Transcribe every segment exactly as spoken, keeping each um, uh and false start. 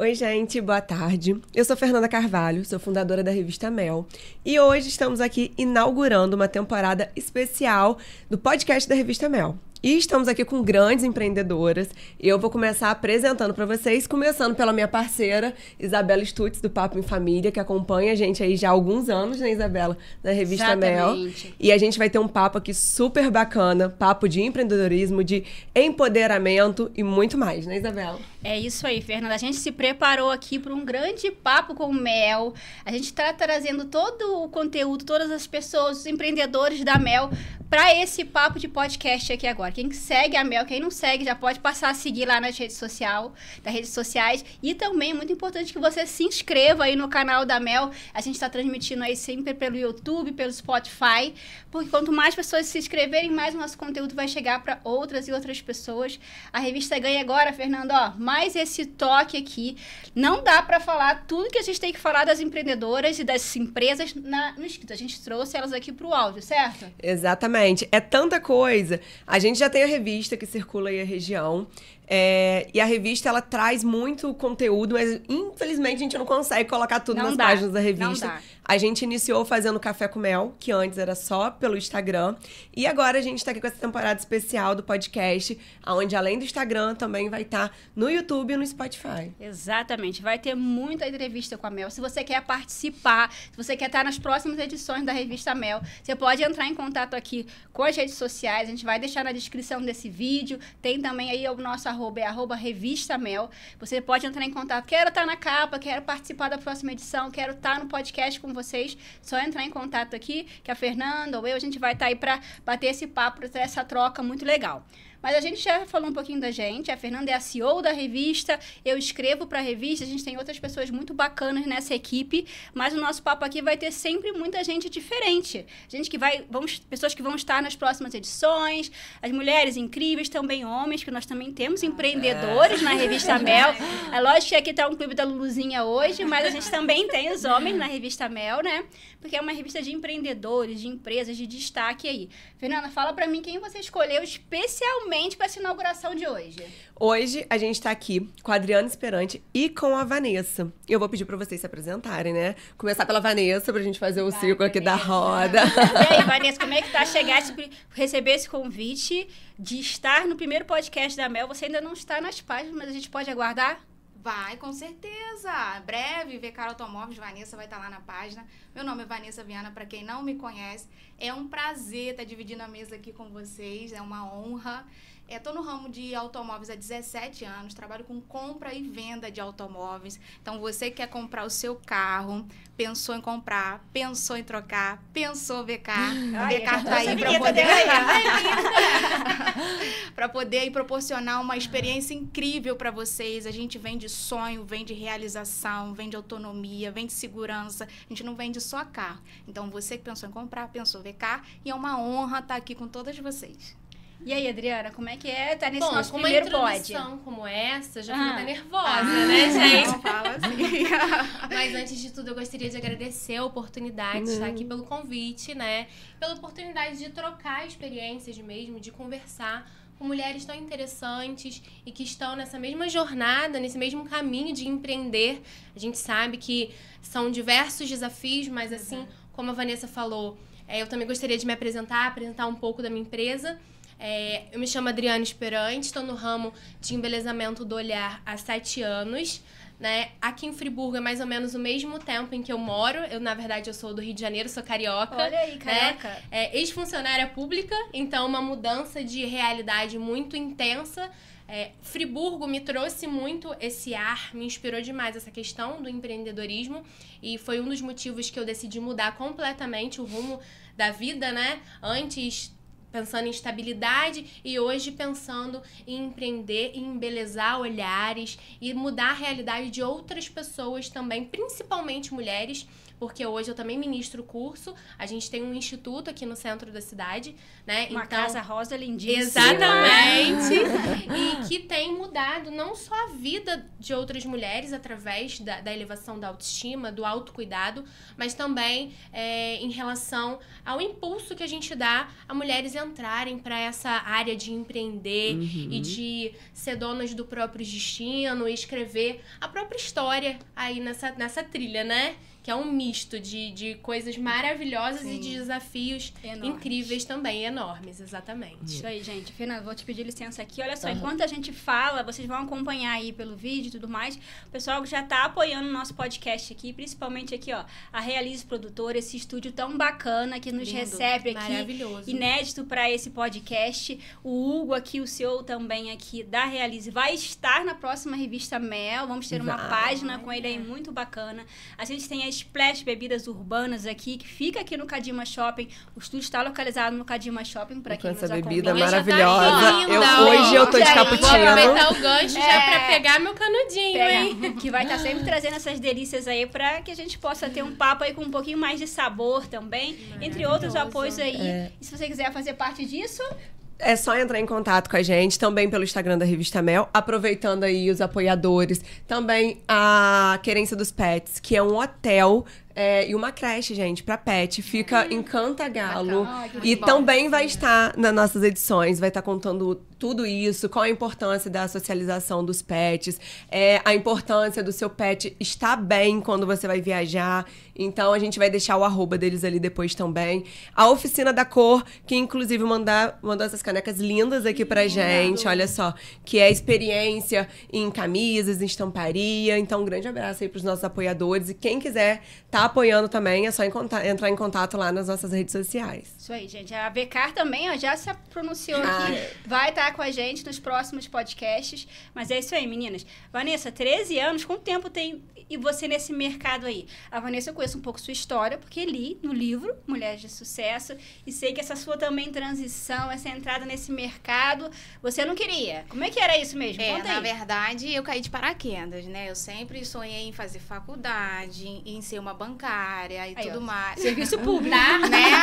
Oi, gente, boa tarde. Eu sou Fernanda Carvalho, sou fundadora da revista Mel. E hoje estamos aqui inaugurando uma temporada especial do podcast da revista Mel. E estamos aqui com grandes empreendedoras. E eu vou começar apresentando para vocês, começando pela minha parceira, Isabela Stutz, do Papo em Família, que acompanha a gente aí já há alguns anos, né, Isabela? Na revista Exatamente. Mel. E a gente vai ter um papo aqui super bacana, papo de empreendedorismo, de empoderamento e muito mais, né, Isabela? É isso aí, Fernanda. A gente se preparou aqui para um grande papo com o Mel. A gente está trazendo todo o conteúdo, todas as pessoas, os empreendedores da Mel, para esse papo de podcast aqui agora. Quem segue a Mel, quem não segue, já pode passar a seguir lá nas redes, social, nas redes sociais. E também é muito importante que você se inscreva aí no canal da Mel. A gente está transmitindo aí sempre pelo YouTube, pelo Spotify. Porque quanto mais pessoas se inscreverem, mais o nosso conteúdo vai chegar para outras e outras pessoas. A revista ganha agora, Fernanda, ó, mais esse toque aqui. Não dá para falar tudo que a gente tem que falar das empreendedoras e das empresas na, no escrito. A gente trouxe elas aqui para o áudio, certo? Exatamente. É tanta coisa. A gente já tem a revista que circula aí a região. É, e a revista, ela traz muito conteúdo, mas infelizmente a gente não consegue colocar tudo Não nas dá, páginas da não revista. dá. A gente iniciou fazendo Café com Mel, que antes era só pelo Instagram. E agora a gente está aqui com essa temporada especial do podcast, onde além do Instagram também vai estar no YouTube e no Spotify. Exatamente. Vai ter muita entrevista com a Mel. Se você quer participar, se você quer estar nas próximas edições da revista Mel, você pode entrar em contato aqui com as redes sociais. A gente vai deixar na descrição desse vídeo. Tem também aí o nosso arroba, é arroba revista Mel. Você pode entrar em contato. Quero estar na capa, quero participar da próxima edição, quero estar no podcast com vocês. Só entrar em contato aqui, que a Fernanda ou eu, a gente vai estar aí para bater esse papo, para ter essa troca muito legal. Mas a gente já falou um pouquinho da gente. A Fernanda é a C E O da revista. Eu escrevo para a revista. A gente tem outras pessoas muito bacanas nessa equipe. Mas o nosso papo aqui vai ter sempre muita gente diferente. Gente que vai, vamos, pessoas que vão estar nas próximas edições. As mulheres incríveis, também homens, que nós também temos empreendedores na revista Mel. É lógico que aqui está um clube da Luluzinha hoje, mas a gente também tem os homens na revista Mel, né? Porque é uma revista de empreendedores, de empresas, de destaque aí. Fernanda, fala para mim quem você escolheu especialmente para essa inauguração de hoje. Hoje a gente tá aqui com a Adriana Esperante e com a Vanessa. Eu vou pedir para vocês se apresentarem, né? Começar pela Vanessa pra gente fazer o Vai, círculo aqui da Vanessa. roda. E aí, Vanessa, como é que tá chegar, esse, receber esse convite de estar no primeiro podcast da Mel? Você ainda não está nas páginas, mas a gente pode aguardar? Vai, com certeza. Breve, Vecar Automóveis, Vanessa vai estar lá na página. Meu nome é Vanessa Viana, para quem não me conhece. É um prazer estar dividindo a mesa aqui com vocês, é uma honra. Estou no ramo de automóveis há dezessete anos, trabalho com compra e venda de automóveis. Então, você que quer comprar o seu carro, pensou em comprar, pensou em trocar, pensou V K. V K está aí para poder... para poder aí proporcionar uma experiência incrível para vocês. A gente vende sonho, vende realização, vende autonomia, vende segurança. A gente não vende só carro. Então, você que pensou em comprar, pensou V K. E é uma honra estar aqui com todas vocês. E aí, Adriana, como é que é? Tá nesse Bom, nosso com primeiro uma pod. introdução como essa, já Ah. fico até nervosa, Ah, né, gente? Não fala assim. Mas antes de tudo, eu gostaria de agradecer a oportunidade de estar aqui, pelo convite, né? Pela oportunidade de trocar experiências mesmo, de conversar com mulheres tão interessantes e que estão nessa mesma jornada, nesse mesmo caminho de empreender. A gente sabe que são diversos desafios, mas assim, como a Vanessa falou, é, eu também gostaria de me apresentar, apresentar um pouco da minha empresa. É, eu me chamo Adriana Esperante, estou no ramo de embelezamento do olhar há sete anos, né? Aqui em Friburgo é mais ou menos o mesmo tempo em que eu moro. Eu, na verdade, eu sou do Rio de Janeiro, sou carioca. Olha aí, carioca. Né? É, ex-funcionária pública, então uma mudança de realidade muito intensa. É, Friburgo me trouxe muito esse ar, me inspirou demais essa questão do empreendedorismo e foi um dos motivos que eu decidi mudar completamente o rumo da vida, né? Antes pensando em estabilidade e hoje pensando em empreender, em embelezar olhares e mudar a realidade de outras pessoas também, principalmente mulheres, porque hoje eu também ministro o curso. A gente tem um instituto aqui no centro da cidade, né? Uma então, casa rosa lindíssima. exatamente. E que tem mudado não só a vida de outras mulheres através da, da elevação da autoestima, do autocuidado, mas também é, em relação ao impulso que a gente dá a mulheres entrarem para essa área de empreender uhum. e de ser donas do próprio destino, e escrever a própria história aí nessa, nessa trilha, né? Que é um misto de, de coisas maravilhosas Sim. e de desafios enormes. Incríveis também, enormes, exatamente. Isso aí, gente. Fernanda, vou te pedir licença aqui. Olha só, uhum. enquanto a gente fala, vocês vão acompanhar aí pelo vídeo e tudo mais, o pessoal já tá apoiando o nosso podcast aqui, principalmente aqui, ó, a Realize Produtora, esse estúdio tão bacana que nos Lindo. Recebe aqui. Maravilhoso. Inédito para esse podcast. O Hugo aqui, o C E O também aqui da Realize, vai estar na próxima revista Mel. Vamos ter uma vai. página com ele aí muito bacana. A gente tem a Splash Bebidas Urbanas aqui, que fica aqui no Cadima Shopping. O estúdio está localizado no Cadima Shopping, para quem nos acompanha. Essa bebida acompanha. maravilhosa. Tá eu, hoje eu tô de cappuccino. Vou aproveitar o gancho é, já para pegar meu canudinho, pega, hein? Que vai estar tá sempre trazendo essas delícias aí para que a gente possa ter um papo aí com um pouquinho mais de sabor também, entre outros apoios aí. É. E se você quiser fazer parte disso... É só entrar em contato com a gente, também pelo Instagram da Revista Mel, aproveitando aí os apoiadores. Também a Querência dos Pets, que é um hotel é, e uma creche, gente, pra pet. Fica em Cantagalo. Ai, e bom, também sim. vai estar nas nossas edições, vai estar contando tudo isso, qual a importância da socialização dos pets, é, a importância do seu pet estar bem quando você vai viajar. Então, a gente vai deixar o arroba deles ali depois também. A Oficina da Cor, que inclusive mandar, mandou essas canecas lindas aqui pra gente, olha só, que é experiência em camisas, em estamparia. Então, um grande abraço aí pros nossos apoiadores. E quem quiser tá apoiando também, é só em contato, entrar em contato lá nas nossas redes sociais. Isso aí, gente. A Becar também, ó, já se pronunciou ah, aqui. É. Vai estar com a gente nos próximos podcasts. Mas é isso aí, meninas. Vanessa, treze anos, quanto tempo tem e você nesse mercado aí? A Vanessa, eu conheço um pouco sua história, porque li no livro Mulheres de Sucesso, e sei que essa sua também transição, essa entrada nesse mercado, você não queria. Como é que era isso mesmo? É, Conta na aí. verdade, eu caí de paraquedas, né? Eu sempre sonhei em fazer faculdade, em ser uma bancária e aí, tudo ó, mais. Serviço público, né?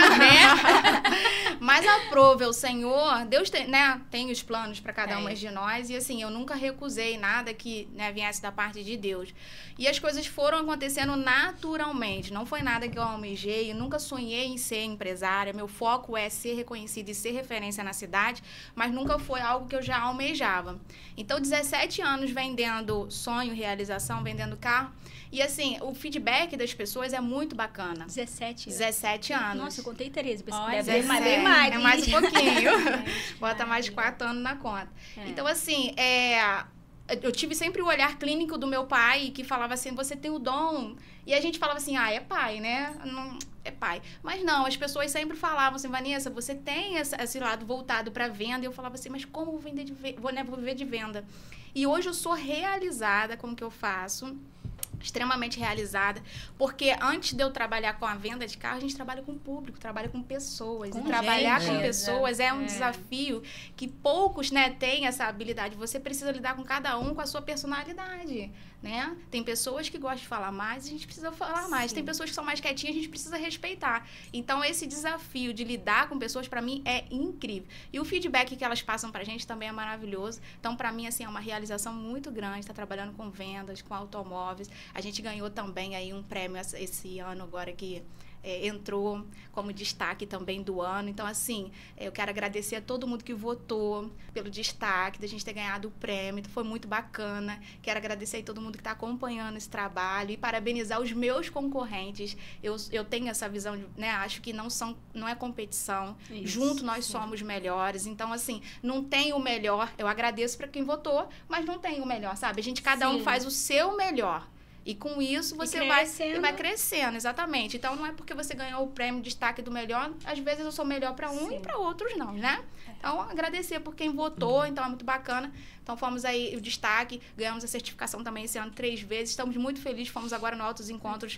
né? Mas aprove o Senhor, Deus tem, né, tem os planos para cada é. uma de nós, e assim, eu nunca recusei nada que, né, viesse da parte de Deus. E as coisas foram acontecendo naturalmente, não foi nada que eu almejei, eu nunca sonhei em ser empresária, meu foco é ser reconhecida e ser referência na cidade, mas nunca foi algo que eu já almejava. Então, dezessete anos vendendo sonho, realização, vendendo carro, e assim, o feedback das pessoas é muito bacana. dezessete anos. dezessete anos. Nossa, eu contei treze, Olha, deve mais, bem mais. É mais um pouquinho. Bota mais de quatro anos na conta. É. Então, assim, é... eu tive sempre o olhar clínico do meu pai, que falava assim, você tem o dom. E a gente falava assim, ah, é pai, né? Não, é pai. Mas não, as pessoas sempre falavam assim, Vanessa, você tem esse, esse lado voltado para venda. E eu falava assim, mas como vou, vender de, vou, né, vou viver de venda? E hoje eu sou realizada com o que eu faço. Extremamente realizada, porque antes de eu trabalhar com a venda de carro, a gente trabalha com o público, trabalha com pessoas. Com e trabalhar gente, com é, pessoas é um é. desafio que poucos, né, têm essa habilidade. Você precisa lidar com cada um com a sua personalidade, né? Tem pessoas que gostam de falar mais, a gente precisa falar mais. Sim. Tem pessoas que são mais quietinhas, a gente precisa respeitar. Então, esse desafio de lidar com pessoas, para mim, é incrível. E o feedback que elas passam pra gente também é maravilhoso. Então, para mim, assim, é uma realização muito grande estar trabalhando com vendas, com automóveis. A gente ganhou também aí um prêmio esse ano agora que é, entrou como destaque também do ano. Então, assim, eu quero agradecer a todo mundo que votou pelo destaque, da gente ter ganhado o prêmio. Então, foi muito bacana. Quero agradecer a todo mundo que está acompanhando esse trabalho e parabenizar os meus concorrentes. Eu, eu tenho essa visão, né? Acho que não, são, não é competição. Isso, junto nós sim. somos melhores. Então, assim, não tem o melhor. Eu agradeço para quem votou, mas não tem o melhor, sabe? A gente, cada sim. um faz o seu melhor. E com isso você vai, vai crescendo, exatamente. Então, não é porque você ganhou o prêmio de destaque do melhor, às vezes eu sou melhor para um Sim. e para outros não, né? Então, agradecer por quem votou, então é muito bacana. Então, fomos aí o destaque, ganhamos a certificação também esse ano três vezes. Estamos muito felizes, fomos agora no Altos Encontros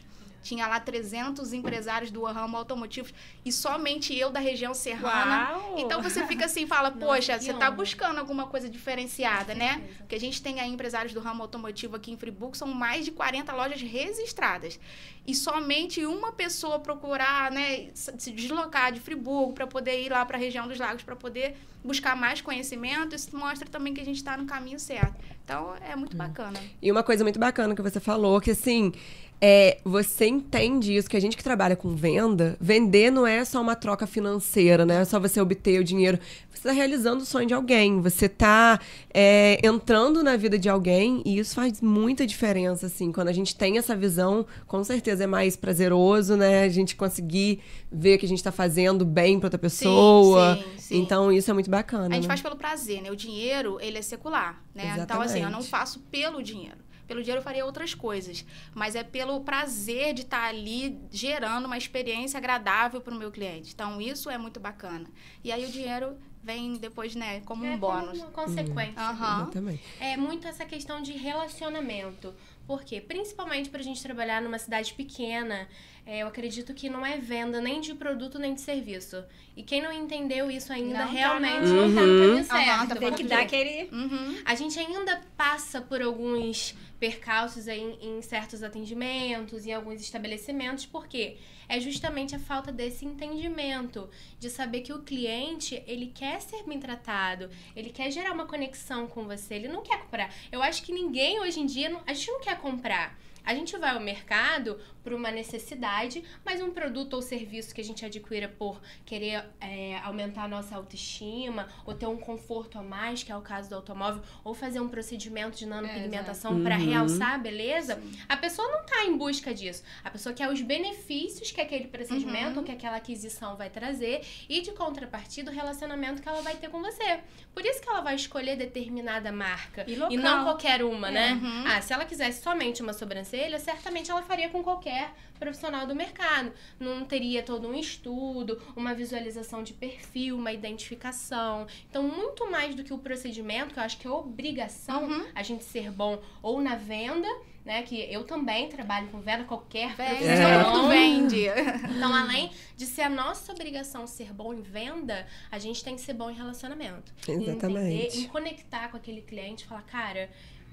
tinha lá trezentos empresários do ramo automotivo e somente eu da região serrana. Uau! Então você fica assim, fala, poxa, que você tá honra. buscando alguma coisa diferenciada, né? Porque a gente tem aí empresários do ramo automotivo aqui em Friburgo, são mais de quarenta lojas registradas. E somente uma pessoa procurar, né, se deslocar de Friburgo para poder ir lá para a região dos lagos, para poder buscar mais conhecimento, isso mostra também que a gente está no caminho certo. Então, é muito bacana. E uma coisa muito bacana que você falou, que assim, é, você entende isso, que a gente que trabalha com venda, vender não é só uma troca financeira, né? É só você obter o dinheiro. Você está realizando o sonho de alguém, você está é, entrando na vida de alguém e isso faz muita diferença, assim. Quando a gente tem essa visão, com certeza é mais prazeroso, né? A gente conseguir ver que a gente está fazendo bem para outra pessoa. Sim, sim, sim. Então, isso é muito bacana. A gente né? faz pelo prazer, né? O dinheiro, ele é secular, né? Exatamente. Então, assim, eu não faço pelo dinheiro. Pelo dinheiro eu faria outras coisas. Mas é pelo prazer de estar ali gerando uma experiência agradável para o meu cliente. Então, isso é muito bacana. E aí, o dinheiro vem depois, né? Como um É bônus. como uma consequência. Aham. Exatamente. É muito essa questão de relacionamento. Por quê? Principalmente pra gente trabalhar numa cidade pequena, é, eu acredito que não é venda nem de produto nem de serviço. E quem não entendeu isso ainda, Não tá realmente no- não tá no caminho Aham, certo. tá Tem que Pode dar ver. aquele... Uhum. A gente ainda passa por alguns percalços aí em, em certos atendimentos, em alguns estabelecimentos, porque é justamente a falta desse entendimento, de saber que o cliente, ele quer ser bem tratado, ele quer gerar uma conexão com você, ele não quer comprar. Eu acho que ninguém hoje em dia, não, a gente não quer comprar. A gente vai ao mercado por uma necessidade, mas um produto ou serviço que a gente adquira por querer é, aumentar a nossa autoestima, ou ter um conforto a mais, que é o caso do automóvel, ou fazer um procedimento de nanopigmentação É, para uhum. realçar a beleza, a pessoa não tá em busca disso. A pessoa quer os benefícios que aquele procedimento Uhum. ou que aquela aquisição vai trazer e, de contrapartida, o relacionamento que ela vai ter com você. Por isso que ela vai escolher determinada marca E local. não qualquer uma, né? Uhum. Ah, se ela quisesse somente uma sobrancelha, certamente ela faria com qualquer profissional do mercado. Não teria todo um estudo, uma visualização de perfil, uma identificação. Então, muito mais do que o procedimento, que eu acho que é obrigação Uhum. a gente ser bom ou na venda, né? Que eu também trabalho com venda, qualquer Vende, profissional. todo mundo vende. Então, além de ser a nossa obrigação ser bom em venda, a gente tem que ser bom em relacionamento. Em Exatamente. entender, em conectar com aquele cliente, falar, cara,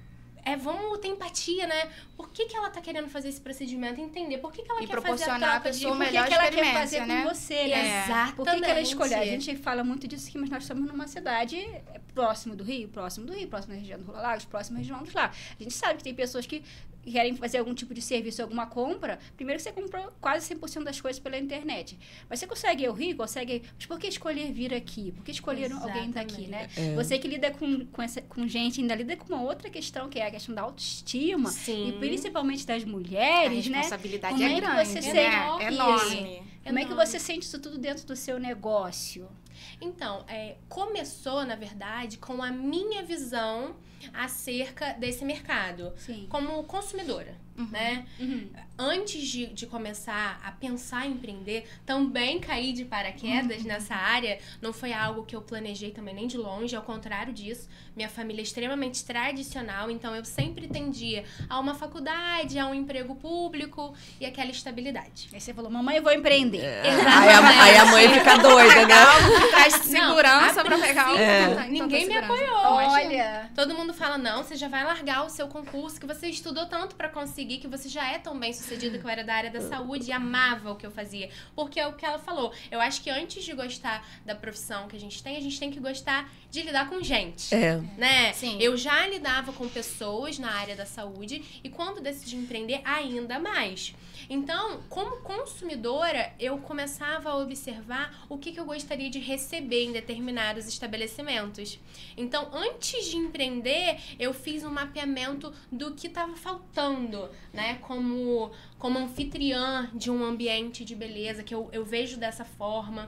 é, vamos ter empatia, né? Por que, que ela tá querendo fazer esse procedimento? Entender por que, que ela E quer fazer a proporcionar a troca de... pessoa Por que, melhor que ela quer experiência, fazer né? com você, né? Exatamente. Por que, que ela escolheu? A gente fala muito disso aqui, mas nós estamos numa cidade próximo do Rio, próximo do Rio, próximo da região do Rula Lagos, próximo da região dos Lagos. A gente sabe que tem pessoas que querem fazer algum tipo de serviço, alguma compra. Primeiro que você comprou quase cem por cento das coisas pela internet. Mas você consegue ir ao Rio, consegue... Mas por que escolher vir aqui? Por que escolher alguém daqui, né? É. Você que lida com, com, essa, com gente, ainda lida com uma outra questão, que é a questão da autoestima. Sim. E principalmente das A mulheres, né? responsabilidade Como é é que grande, você né? sente É enorme. Como é que Enorme. você sente isso tudo dentro do seu negócio? Então, é, começou, na verdade, com a minha visão acerca desse mercado. Sim. Como consumidora, né? Uhum. Antes de, de começar a pensar em empreender, também caí de paraquedas nessa área. Não foi algo que eu planejei também nem de longe, ao contrário disso. Minha família é extremamente tradicional, então eu sempre tendia a uma faculdade, a um emprego público e aquela estabilidade. Aí você falou, mamãe, eu vou empreender. Aí a, aí a mãe fica doida, né? Algo que traz segurança a pra pegar o... princípio, É. tanta- ninguém me tanta segurança. apoiou. Olha, Todo mundo fala, não, você já vai largar o seu concurso, que você estudou tanto pra conseguir, que você já é tão bem sucedido, que eu era da área da saúde e amava o que eu fazia. Porque é o que ela falou. Eu acho que antes de gostar da profissão que a gente tem, a gente tem que gostar de lidar com gente. É. Né? Sim. Eu já lidava com pessoas na área da saúde e quando decidi empreender, ainda mais. Então, como consumidora, eu começava a observar o que, que eu gostaria de receber em determinados estabelecimentos. Então, antes de empreender, eu fiz um mapeamento do que estava faltando, né? Como, como anfitriã de um ambiente de beleza, que eu, eu vejo dessa forma.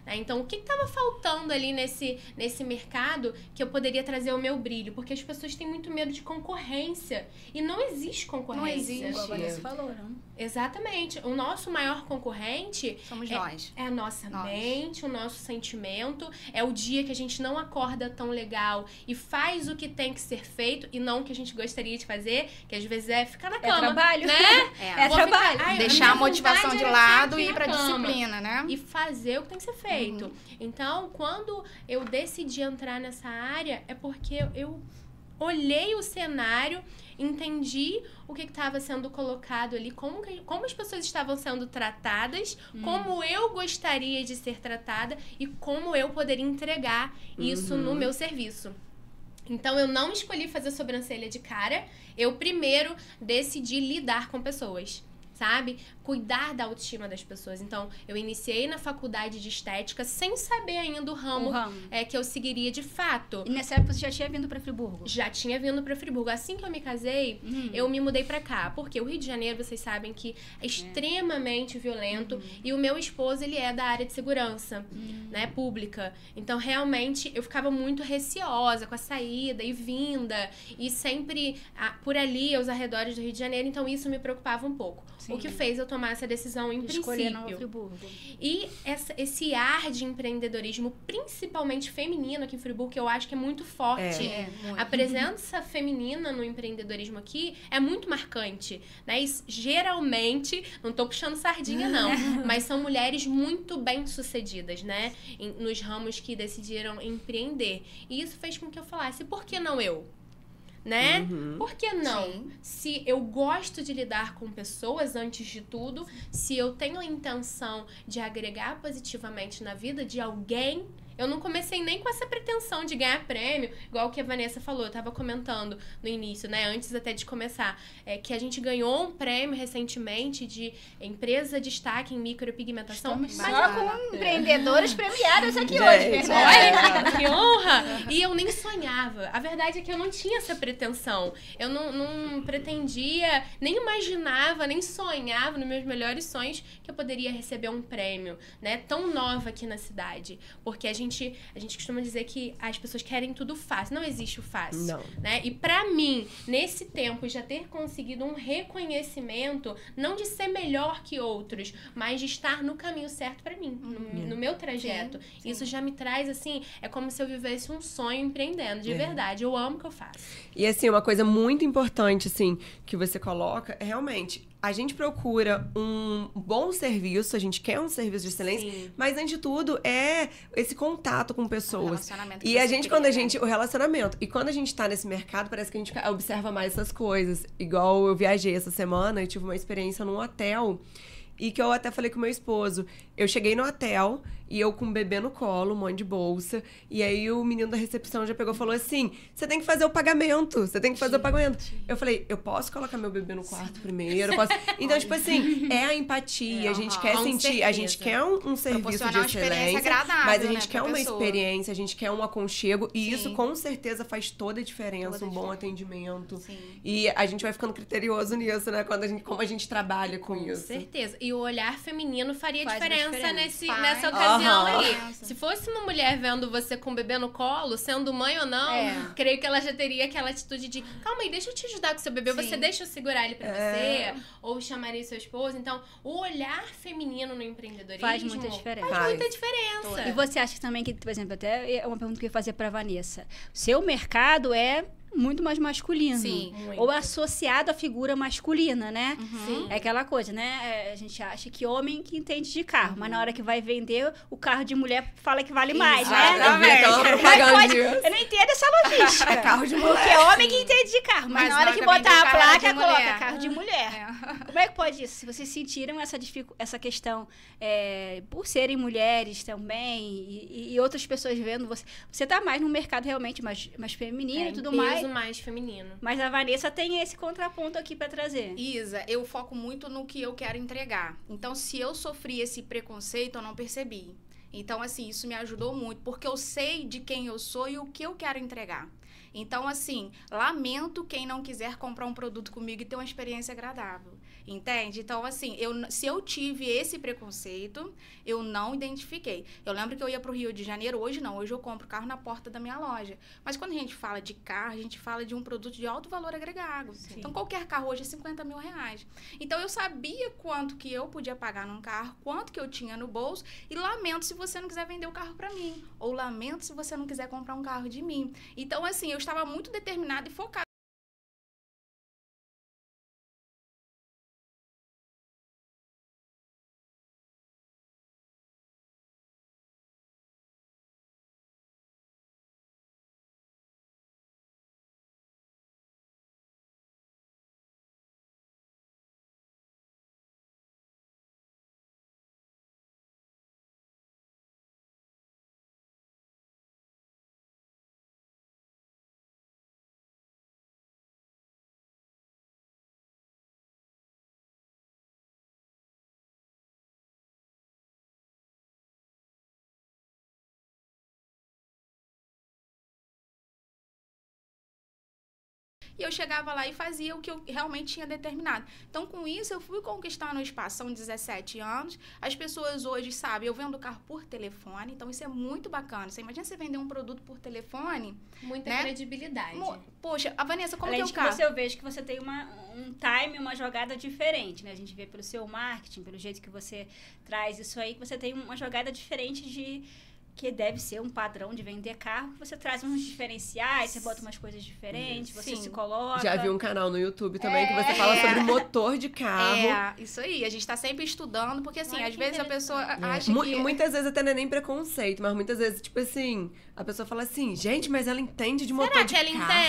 Né? Então, o que estava faltando ali nesse, nesse mercado que eu poderia trazer o meu brilho? Porque as pessoas têm muito medo de concorrência. E não existe concorrência. Não existe. Igual a Vanessa falou, não? Exatamente. O nosso maior concorrente Somos é, nós. é a nossa Nós. mente, o nosso sentimento. É o dia que a gente não acorda tão legal e faz o que tem que ser feito e não o que a gente gostaria de fazer, que às vezes é ficar na É cama. trabalho. Né? É. É Vou trabalho. ficar- ai, Deixar minha a motivação vontade de era lado ficar e ir pra na cama. disciplina, né? E fazer o que tem que ser feito. Uhum. Então, quando eu decidi entrar nessa área, é porque eu olhei o cenário, entendi o que estava sendo colocado ali, como, que- como as pessoas estavam sendo tratadas, como eu gostaria de ser tratada e como eu poderia entregar isso no meu serviço. Então, eu não escolhi fazer sobrancelha de cara, eu primeiro decidi lidar com pessoas, sabe? Cuidar da autoestima das pessoas. Então, eu iniciei na faculdade de estética sem saber ainda o ramo, O ramo. É, que eu seguiria de fato. E nessa época você já tinha vindo pra Friburgo? Já tinha vindo pra Friburgo. Assim que eu me casei, Uhum. eu me mudei pra cá. Porque o Rio de Janeiro, vocês sabem que é extremamente violento. Uhum. E o meu esposo, ele é da área de segurança, Uhum. né, pública. Então, realmente, eu ficava muito receosa com a saída e vinda. E sempre ah, por ali, aos arredores do Rio de Janeiro. Então, isso me preocupava um pouco. Sim. O que fez eu tomar essa decisão em Escolher Nova princípio. Friburgo. E essa, esse ar de empreendedorismo, principalmente feminino aqui em Friburgo, que eu acho que é muito forte. É, muito. A presença feminina no empreendedorismo aqui é muito marcante, né? E geralmente, não tô puxando sardinha não, mas são mulheres muito bem-sucedidas, né? Em- nos ramos que decidiram empreender. E isso fez com que eu falasse, por que não eu? Né? Por que não? Sim. Se eu gosto de lidar com pessoas antes de tudo, se eu tenho a intenção de agregar positivamente na vida de alguém, eu não comecei nem com essa pretensão de ganhar prêmio, igual o que a Vanessa falou, eu tava comentando no início, né, antes até de começar, é, que a gente ganhou um prêmio recentemente de empresa de destaque em micropigmentação. Estamos Mas só com empreendedoras premiadas aqui Gente, hoje, é. Fernanda. olha que honra! E eu nem sonhava. A verdade é que eu não tinha essa pretensão. Eu não, não pretendia, nem imaginava, nem sonhava nos meus melhores sonhos que eu poderia receber um prêmio, né? Tão nova aqui na cidade. Porque a gente, a gente costuma dizer que as pessoas querem tudo fácil. Não existe o fácil. Não. Né? E pra mim, nesse tempo, já ter conseguido um reconhecimento, não de ser melhor que outros, mas de estar no caminho certo pra mim, no, no meu trajeto. Sim, sim. Isso já me traz, assim, é como se eu vivesse um sonho empreendendo, de É. verdade. Eu amo o que eu faço. E assim, uma coisa muito importante, assim, que você coloca é realmente, a gente procura um bom serviço, a gente quer um serviço de excelência, Sim. mas antes de tudo é esse contato com O pessoas. relacionamento que E a você gente, cria, quando a né? gente, o relacionamento, e quando a gente tá nesse mercado, parece que a gente observa mais essas coisas. Igual eu viajei essa semana e tive uma experiência num hotel, e que eu até falei com o meu esposo, eu cheguei no hotel, e eu com um bebê no colo, um monte de bolsa, e aí o menino da recepção já pegou e falou assim, você tem que fazer o pagamento, você tem que fazer o pagamento. Eu falei, eu posso colocar meu bebê no quarto primeiro? Eu posso... Então, tipo assim, é a empatia, É, a gente aham. quer Com sentir, a gente certeza. quer um, um serviço de Proporcionar uma experiência excelência, agradável, mas a né, gente pra quer uma pessoa. experiência, a gente quer um aconchego, e Sim. isso com certeza faz toda a diferença, Toda a um bom diferença. atendimento. Sim. E a gente vai ficando criterioso nisso, né? Quando a gente, como a gente trabalha com, Com isso. certeza. E o olhar feminino faria Faz uma diferença, diferença. Nesse, Faz. nessa ocasião Aham. aí. Se fosse uma mulher vendo você com o bebê no colo, sendo mãe ou não, É. creio que ela já teria aquela atitude de calma aí, deixa eu te ajudar com seu bebê, você Sim. deixa eu segurar ele pra É. você, ou chamaria seu esposo. Então, o olhar feminino no empreendedorismo Faz muita diferença. Faz, Faz. muita diferença. E você acha também que, por exemplo, até é uma pergunta que eu ia fazer pra Vanessa. Seu mercado é muito mais masculino. Sim. Muito. Ou associado à figura masculina, né? Sim. É aquela coisa, né? É, a gente acha que homem que entende de carro, mas na hora que vai vender, o carro de mulher fala que vale mais, né? Eu vi aquela Como é que propaganda pode? disso. Eu não entendo essa logística. É carro de mulher. Porque é homem que entende de carro, mas, Mas na hora na que hora que botar vende a carro é placa, de coloca mulher. carro de mulher. É. Como é que pode isso? Se vocês sentiram essa, dificu- essa questão é, por serem mulheres também e, e outras pessoas vendo você. Você tá mais no mercado realmente mais, mais feminino É, e tudo peso mais. mais feminino. Mas a Vanessa tem esse contraponto aqui pra trazer. Isa, eu foco muito no que eu quero entregar. Então, se eu sofri esse preconceito, eu não percebi. Então, assim, isso me ajudou muito, porque eu sei de quem eu sou e o que eu quero entregar. Então, assim, lamento quem não quiser comprar um produto comigo e ter uma experiência agradável. Entende? Então, assim, eu, se eu tive esse preconceito, eu não identifiquei. Eu lembro que eu ia pro Rio de Janeiro, hoje não, hoje eu compro carro na porta da minha loja. Mas quando a gente fala de carro, a gente fala de um produto de alto valor agregado. Sim. Então, qualquer carro hoje é cinquenta mil reais. Então, eu sabia quanto que eu podia pagar num carro, quanto que eu tinha no bolso, e lamento se você não quiser vender o carro para mim, ou lamento se você não quiser comprar um carro de mim. Então, assim, eu estava muito determinada e focada. E eu chegava lá e fazia o que eu realmente tinha determinado. Então, com isso, eu fui conquistando o espaço. São dezessete anos. As pessoas hoje sabem, eu vendo carro por telefone. Então, isso é muito bacana. Você imagina você vender um produto por telefone. Muita né? credibilidade. Poxa, a Vanessa, como Além que é o de carro? que você, eu vejo que você tem uma, um time, uma jogada diferente, né? A gente vê pelo seu marketing, pelo jeito que você traz isso aí, que você tem uma jogada diferente de... que deve ser um padrão de vender carro, que você traz uns diferenciais, você bota umas coisas diferentes, você Sim. se coloca... Já vi um canal no YouTube também É. que você fala sobre motor de carro. É, isso aí. A gente tá sempre estudando, porque assim, Ai, às que vezes a pessoa É. acha Mu- que... Muitas vezes até não é nem preconceito, mas muitas vezes, tipo assim, a pessoa fala assim, gente, mas ela entende de motor Será de que ela carro.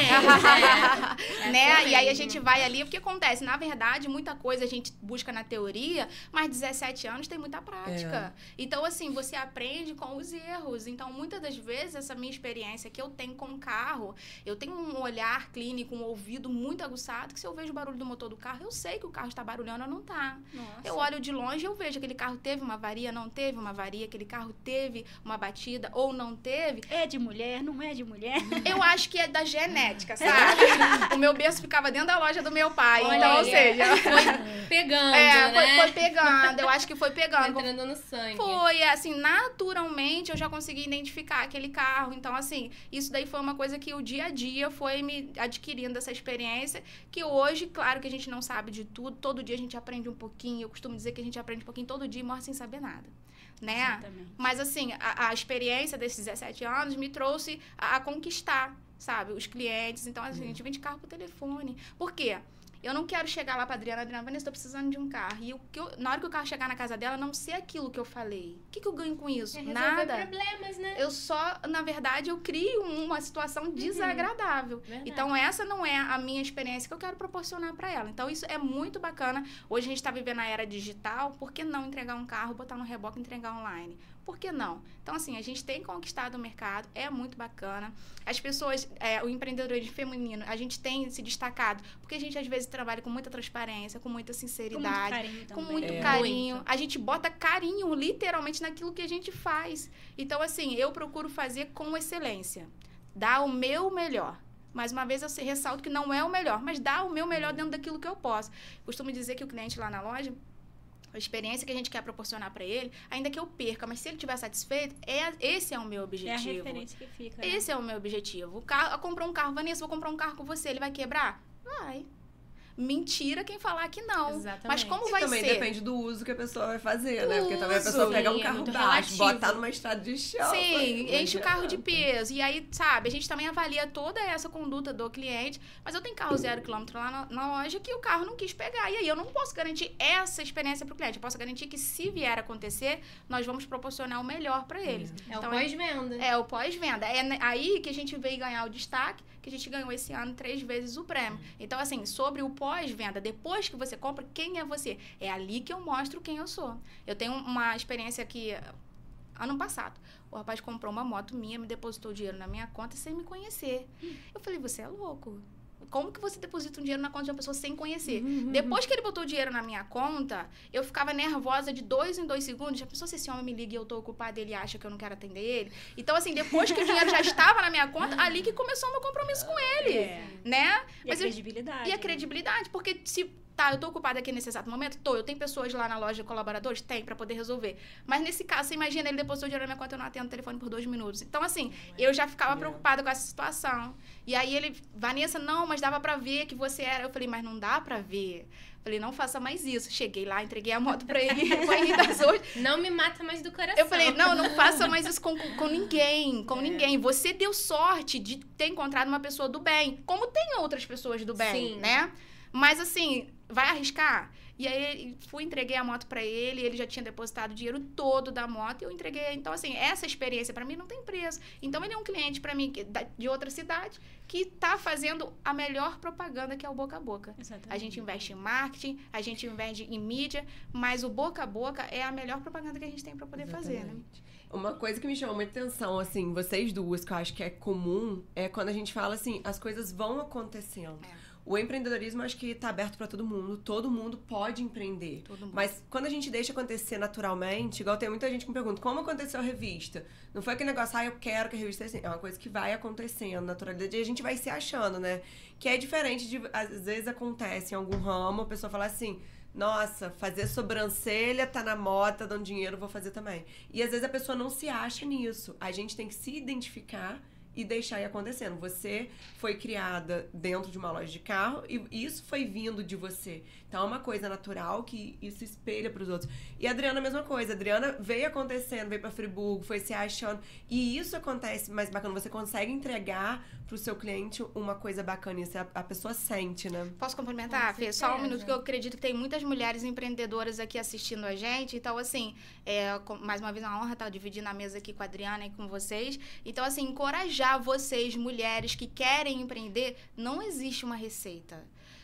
entende? É. né? Essa E aí a mesmo. gente vai ali, o que acontece? Na verdade, muita coisa a gente busca na teoria, mas dezessete anos tem muita prática. Então, assim, você aprende com os erros. Então, muitas das vezes, essa minha experiência que eu tenho com o carro, eu tenho um olhar clínico, um ouvido muito aguçado, que se eu vejo o barulho do motor do carro, eu sei que o carro está barulhando ou não está. Nossa. Eu olho de longe e eu vejo aquele carro teve uma avaria, não teve uma avaria, aquele carro teve uma batida ou não teve. É de mulher, não é de mulher? Eu acho que é da genética, sabe? O meu berço ficava dentro da loja do meu pai. Olha então, ou aí, seja... Foi pegando, É, foi, né? foi pegando. Eu acho que foi Foi pegando. entrando no sangue. Foi, assim, naturalmente eu já consegui identificar aquele carro. Então, assim, isso daí foi uma coisa que o dia a dia foi me adquirindo essa experiência, que hoje, claro que a gente não sabe de tudo, todo dia a gente aprende um pouquinho. Eu costumo dizer que a gente aprende um pouquinho todo dia e morre sem saber nada, né? Exatamente. Mas, assim, a, a experiência desses dezessete anos me trouxe a, a conquistar, sabe, os clientes. Então, assim, a gente vende carro por telefone. Por quê? Eu não quero chegar lá pra Adriana, Adriana, Vanessa, tô precisando de um carro. E o que eu, na hora que o carro chegar na casa dela, não ser aquilo que eu falei. O que, que eu ganho com isso? É resolver Nada. problemas, né? Eu só, na verdade, eu crio uma situação desagradável. Verdade. Então, essa não é a minha experiência que eu quero proporcionar para ela. Então, isso é muito bacana. Hoje a gente está vivendo a era digital. Por que não entregar um carro, botar no reboque e entregar online? Por que não? Então, assim, a gente tem conquistado o mercado. É muito bacana. As pessoas, é, o empreendedorismo feminino, a gente tem se destacado. Porque a gente, às vezes, trabalha com muita transparência, com muita Com muito sinceridade. carinho Com também. muito É. carinho. Muito. A gente bota carinho, literalmente, naquilo que a gente faz. Então, assim, eu procuro fazer com excelência. Dar o meu melhor. Mais uma vez, eu se- ressalto que não é o melhor, mas dar o meu melhor dentro daquilo que eu posso. Costumo dizer que o cliente lá na loja, a experiência que a gente quer proporcionar para ele, ainda que eu perca, mas se ele estiver satisfeito, é, esse é o meu É a objetivo. referência que fica. né? Esse é o meu objetivo. O carro, comprou um carro, Vanessa, vou comprar um carro com você, ele vai quebrar? Vai. Mentira quem falar que não. Exatamente. Mas como E vai também ser? depende do uso que a pessoa vai fazer, né? Porque também a Uso. pessoa pega um Sim, é carro muito baixo, relativo. botar numa estrada de chão. Sim, não enche o carro de adianta. peso. E aí, sabe, a gente também avalia toda essa conduta do cliente. Mas eu tenho carro zero quilômetro lá na, na loja que o carro não quis pegar. E aí eu não posso garantir essa experiência para o cliente. Eu posso garantir que se vier a acontecer, nós vamos proporcionar o melhor para eles. É o Então, pós-venda. É o pós-venda. É ne- aí que a gente veio ganhar o destaque, que a gente ganhou esse ano três vezes o prêmio. Então, assim, sobre o pós-venda, depois que você compra, quem é você? É ali que eu mostro quem eu sou. Eu tenho uma experiência que, ano passado, o rapaz comprou uma moto minha, me depositou o dinheiro na minha conta sem me conhecer. Eu falei, você é louco. Como que você deposita um dinheiro na conta de uma pessoa sem conhecer? Depois que ele botou o dinheiro na minha conta, eu ficava nervosa de dois em dois segundos. Já pensou se esse homem me liga e eu tô ocupada e ele acha que eu não quero atender ele? Então, assim, depois que o dinheiro já estava na minha conta, ali que começou o meu compromisso com ele, É. né? E Mas a eu- credibilidade. e a né? credibilidade, porque se Tá, eu tô ocupada aqui nesse exato momento? Tô. Eu tenho pessoas lá na loja, colaboradores? Tem, pra poder resolver. Mas nesse caso, você imagina, ele depositou dinheiro na minha conta, eu não atendo o telefone por dois minutos. Então, assim, eu já ficava preocupada com essa situação. E aí ele, Vanessa, não, mas dava pra ver que você era. Eu falei, mas não dá pra ver. Falei, não faça mais isso. Cheguei lá, entreguei a moto pra ele, foi rir das hoje. Não me mata mais do coração. Eu falei, não, não faça mais isso com, com, com ninguém, com é. ninguém. Você deu sorte de ter encontrado uma pessoa do bem, como tem outras pessoas do bem, Sim. né? Mas assim, vai arriscar? E aí, fui, entreguei a moto pra ele, ele já tinha depositado o dinheiro todo da moto e eu entreguei. Então, assim, essa experiência pra mim não tem preço. Então, ele é um cliente pra mim que, de outra cidade que tá fazendo a melhor propaganda, que é o boca a boca. Exatamente. A gente investe em marketing, a gente investe em mídia, mas o boca a boca é a melhor propaganda que a gente tem pra poder Exatamente. fazer, né? Uma coisa que me chamou muita atenção, assim, vocês duas, que eu acho que é comum, é quando a gente fala assim, as coisas vão acontecendo. É. O empreendedorismo, acho que tá aberto pra todo mundo. Todo mundo pode empreender. Todo mundo. Mas quando a gente deixa acontecer naturalmente, igual tem muita gente que me pergunta, como aconteceu a revista? Não foi aquele negócio, ah, eu quero que a revista seja assim. É uma coisa que vai acontecendo, naturalidade, e a gente vai se achando, né? Que é diferente de, às vezes acontece em algum ramo, a pessoa fala assim, nossa, fazer sobrancelha tá na moda, tá dando dinheiro, vou fazer também. E às vezes a pessoa não se acha nisso. A gente tem que se identificar e deixar ir acontecendo. Você foi criada dentro de uma loja de carro e isso foi vindo de você. Então é uma coisa natural que isso espelha para os outros. E a Adriana, a mesma coisa. A Adriana veio acontecendo, veio para Friburgo, foi se achando. E isso acontece mais bacana. Você consegue entregar pro seu cliente uma coisa bacana. Isso a, a pessoa sente, né? Posso complementar, Fê? Só um minuto, que eu acredito que tem muitas mulheres empreendedoras aqui assistindo a gente. Então, assim, é, mais uma vez, uma honra estar dividindo a mesa aqui com a Adriana e com vocês. Então, assim, encorajar vocês, mulheres que querem empreender, não existe uma receita.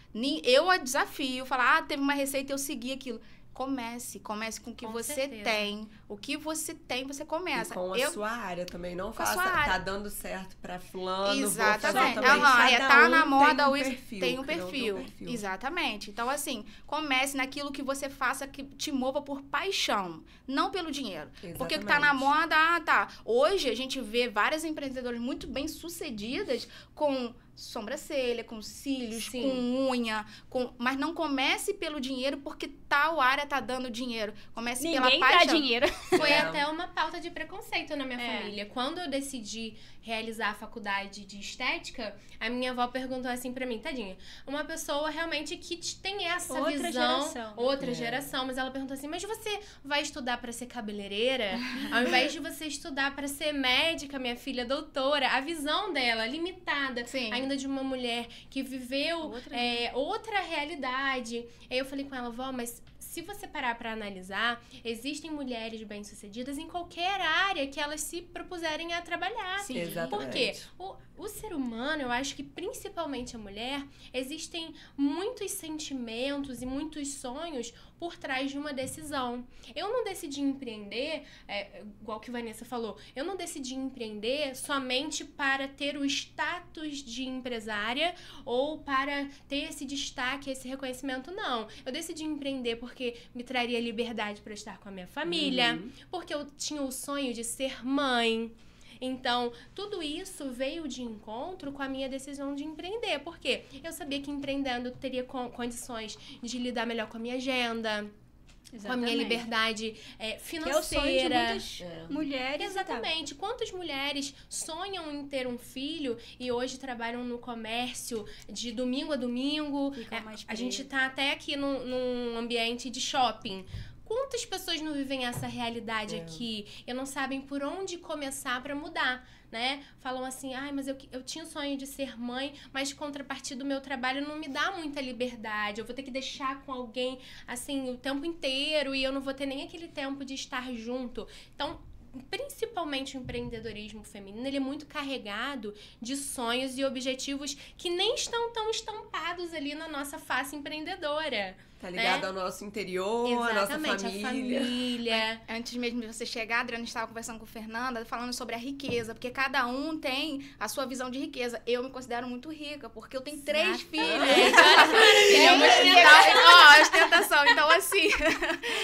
Eu a desafio, falar, ah, teve uma receita, eu segui aquilo. Comece, comece com o que com você certeza. tem. O que você tem, você começa. E com a eu, sua área também. Não faça, tá dando certo pra fulano, Exatamente. vou fazer também. Uhum, é, tá um na moda, tem um perfil. Tem um perfil. Tem um perfil. Exatamente. Então, assim, comece naquilo que você faça que te mova por paixão, não pelo dinheiro. Exatamente. Porque o que tá na moda, ah, tá. Hoje, a gente vê várias empreendedoras muito bem sucedidas com sobrancelha, com cílios, Sim. com unha, com... mas não comece pelo dinheiro porque tal área tá dando dinheiro. Comece Ninguém pela paixão. Ninguém dá dinheiro. Foi é. até uma pauta de preconceito na minha é. família. Quando eu decidi realizar a faculdade de estética, a minha avó perguntou assim pra mim, tadinha, uma pessoa realmente que tem essa outra visão, geração. outra é. geração, mas ela perguntou assim, mas você vai estudar pra ser cabeleireira? Ao invés de você estudar pra ser médica, minha filha, doutora, a visão dela, limitada, Sim. ainda de uma mulher que viveu outra, é, outra realidade. Aí eu falei com ela, vó, mas se você parar para analisar, existem mulheres bem-sucedidas em qualquer área que elas se propuserem a trabalhar. Sim, exatamente. Porque o, o ser humano, eu acho que principalmente a mulher, existem muitos sentimentos e muitos sonhos por trás de uma decisão. Eu não decidi empreender, é, igual que a Vanessa falou, eu não decidi empreender somente para ter o status de empresária ou para ter esse destaque, esse reconhecimento, não. Eu decidi empreender porque me traria liberdade para estar com a minha família, uhum. porque eu tinha o sonho de ser mãe. Então, tudo isso veio de encontro com a minha decisão de empreender. Porque eu sabia que empreendendo eu teria co- condições de lidar melhor com a minha agenda, Exatamente. com a minha liberdade é, financeira. Que é o sonho de muitas é. mulheres. Exatamente. Quantas mulheres sonham em ter um filho e hoje trabalham no comércio de domingo a domingo? É, a gente tá até aqui num, num ambiente de shopping. Quantas pessoas não vivem essa realidade é. aqui e não sabem por onde começar para mudar, né? Falam assim, ai, mas eu, eu tinha o sonho de ser mãe, mas contrapartida do meu trabalho não me dá muita liberdade. Eu vou ter que deixar com alguém, assim, o tempo inteiro e eu não vou ter nem aquele tempo de estar junto. Então, principalmente o empreendedorismo feminino, ele é muito carregado de sonhos e objetivos que nem estão tão estampados ali na nossa face empreendedora. Tá ligado né? ao nosso interior, Exatamente, à nossa família. A família. Antes mesmo de você chegar, a Adriana estava conversando com a Fernanda, falando sobre a riqueza, porque cada um tem a sua visão de riqueza. Eu me considero muito rica, porque eu tenho Exato. três filhos. É, é uma ostentação. Ó, ostentação. Então, assim,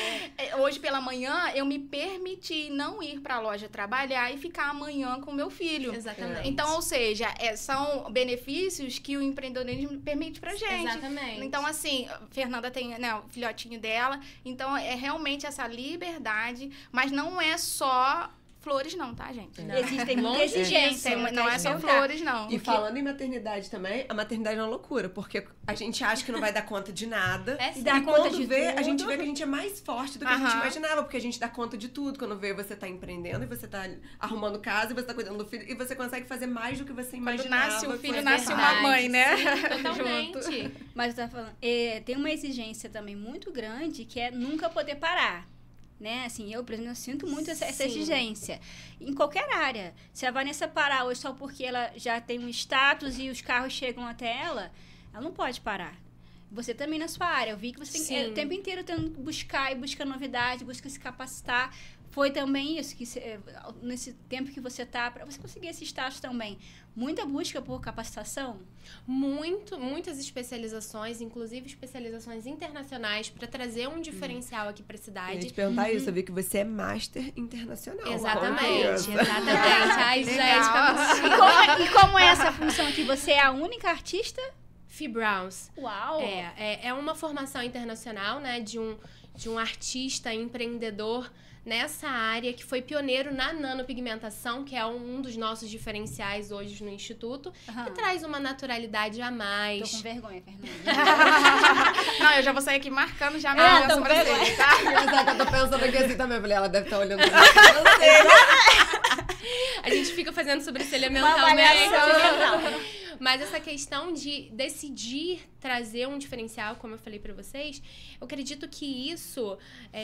hoje pela manhã, eu me permiti não ir para a loja trabalhar e ficar amanhã com meu filho. Exatamente. Então, ou seja, é, são benefícios que o empreendedorismo permite pra gente. Exatamente. Então, assim, Fernanda tem, né, o filhotinho dela. Então, é realmente essa liberdade, mas não é só flores não, tá, gente? Não. Existem muita exigência. Não, não é só flores, não. E falando em maternidade também, a maternidade é uma loucura, porque a gente acha que não vai dar conta de nada. É sim. E Dá conta quando de vê, tudo. a gente vê que a gente é mais forte do que a gente Aham. imaginava, porque a gente dá conta de tudo. Quando vê, você tá empreendendo, e você tá arrumando casa, e você tá cuidando do filho, e você consegue fazer mais do que você Quando imaginava. nasce o filho, Foi nasce verdade. uma mãe, né? Sim, totalmente. Mas eu tava falando, é, tem uma exigência também muito grande que é nunca poder parar. Né? Assim, eu, por exemplo, eu sinto muito essa, essa Sim. exigência. Em qualquer área. Se a Vanessa parar hoje só porque ela já tem um status e os carros chegam até ela, ela não pode parar. Você também na sua área. Eu vi que você tem que, é, Sim. o tempo inteiro tendo que buscar e buscar novidade, busca se capacitar. Foi também isso, que cê, nesse tempo que você tá, para você conseguir esse status também. Muita busca por capacitação? Muito, muitas especializações, inclusive especializações internacionais, para trazer um diferencial aqui para a Eu ia cidade. te perguntar isso, eu vi que você é master internacional. Exatamente, Como que é? exatamente. Ai, gente, Legal. E como, e como é essa função aqui? Você é a única artista? Fee Browns. Uau! É, é, é uma formação internacional, né, de um, de um artista empreendedor nessa área que foi pioneiro na nanopigmentação, que é um dos nossos diferenciais hoje no Instituto, Aham. que traz uma naturalidade a Tô mais. com vergonha, Fernanda. Não, eu já vou sair aqui marcando já É, minha tô sobrancelha, tá? Engraçado que eu tô pensando aqui assim também. Eu falei, ela deve estar olhando pra mim. Eu sei. A gente fica fazendo sobrancelha Uma mentalmente. avaliação. Mas essa questão de decidir trazer um diferencial, como eu falei pra vocês, eu acredito que isso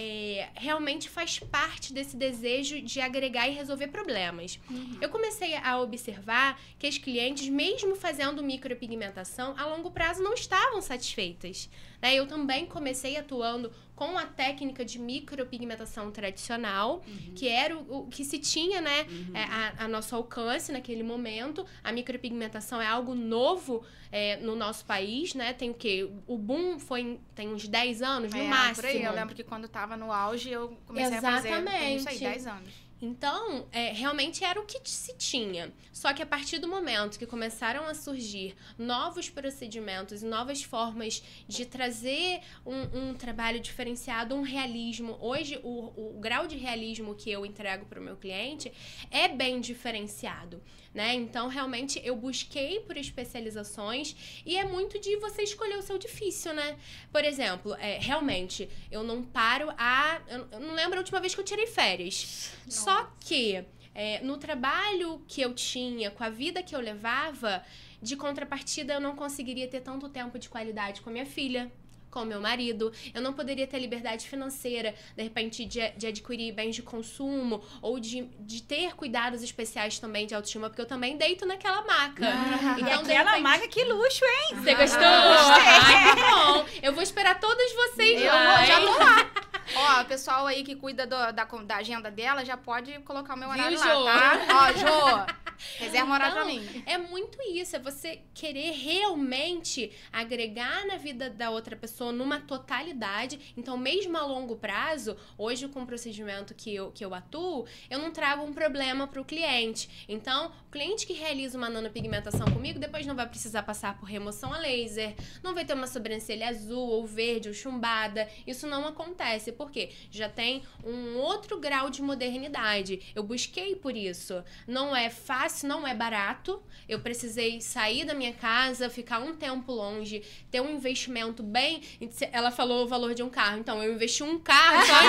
é, realmente faz parte desse desejo de agregar e resolver problemas. Uhum. Eu comecei a observar que as clientes, mesmo fazendo micropigmentação, a longo prazo não estavam satisfeitas. Né? Eu também comecei atuando com a técnica de micropigmentação tradicional, Uhum. que era o, o que se tinha, né, é, a, a nosso alcance naquele momento. A micropigmentação é algo novo é, no nosso país, né? Tem o quê? O boom foi em- tem uns dez anos, no É, máximo. por aí, eu lembro que quando tava no auge, eu comecei a fazer. Tem isso aí, Exatamente. dez anos. Então, é, realmente era o que se tinha. Só que a partir do momento que começaram a surgir novos procedimentos e novas formas de trazer um, um trabalho diferenciado, um realismo. Hoje, o, o grau de realismo que eu entrego para o meu cliente é bem diferenciado. Né? Então, realmente, eu busquei por especializações e é muito de você escolher o seu difícil, né? Por exemplo, é, realmente, eu não paro a... Eu eu não lembro a última vez que eu tirei férias. Só que, é, no trabalho que eu tinha, com a vida que eu levava, de contrapartida, eu não conseguiria ter tanto tempo de qualidade com a minha filha, com o meu marido. Eu não poderia ter liberdade financeira, de repente, de, de adquirir bens de consumo ou de, de ter cuidados especiais também de autoestima, porque eu também deito naquela maca. E Então, de aquela repente- maga, que luxo, hein? Você gostou? Ai, que bom. Eu vou esperar todas vocês Eu lá. já hein? tô lá. Ó, o pessoal aí que cuida do- da, da agenda dela já pode colocar o meu Viu, horário Jô? lá, tá? Ó, Jô, reserva um horário pra Então, mim. É muito isso, é você querer realmente agregar na vida da outra pessoa numa totalidade. Então, mesmo a longo prazo, hoje com o procedimento que eu, que eu atuo, eu não trago um problema para o cliente. Então, o cliente que realiza uma nanopigmentação comigo, depois não vai precisar passar por remoção a laser, não vai ter uma sobrancelha azul ou verde ou chumbada. Isso não acontece, porque já tem um outro grau de modernidade. Eu busquei por isso. Não é fácil, não é barato. Eu precisei sair da minha casa, ficar um tempo longe, ter um investimento bem... Ela falou o valor de um carro, então eu investi um carro só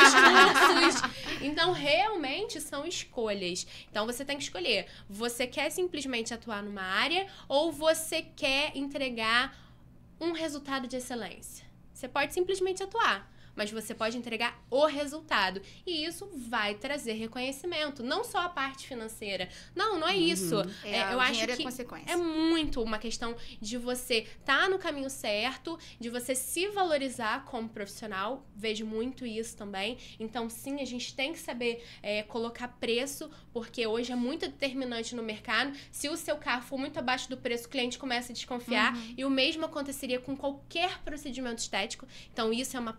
em cursos. Então, realmente são escolhas. Então, você tem que escolher. Você quer simplesmente atuar numa área ou você quer entregar um resultado de excelência? Você pode simplesmente atuar, mas você pode entregar o resultado. E isso vai trazer reconhecimento, não só a parte financeira. Não, não é isso. É, É, eu o acho dinheiro é que consequência. é muito uma questão de você estar no caminho certo, de você se valorizar como profissional. Vejo muito isso também. Então, sim, a gente tem que saber é, colocar preço, porque hoje é muito determinante no mercado. Se o seu carro for muito abaixo do preço, o cliente começa a desconfiar. E o mesmo aconteceria com qualquer procedimento estético. Então, isso é uma pauta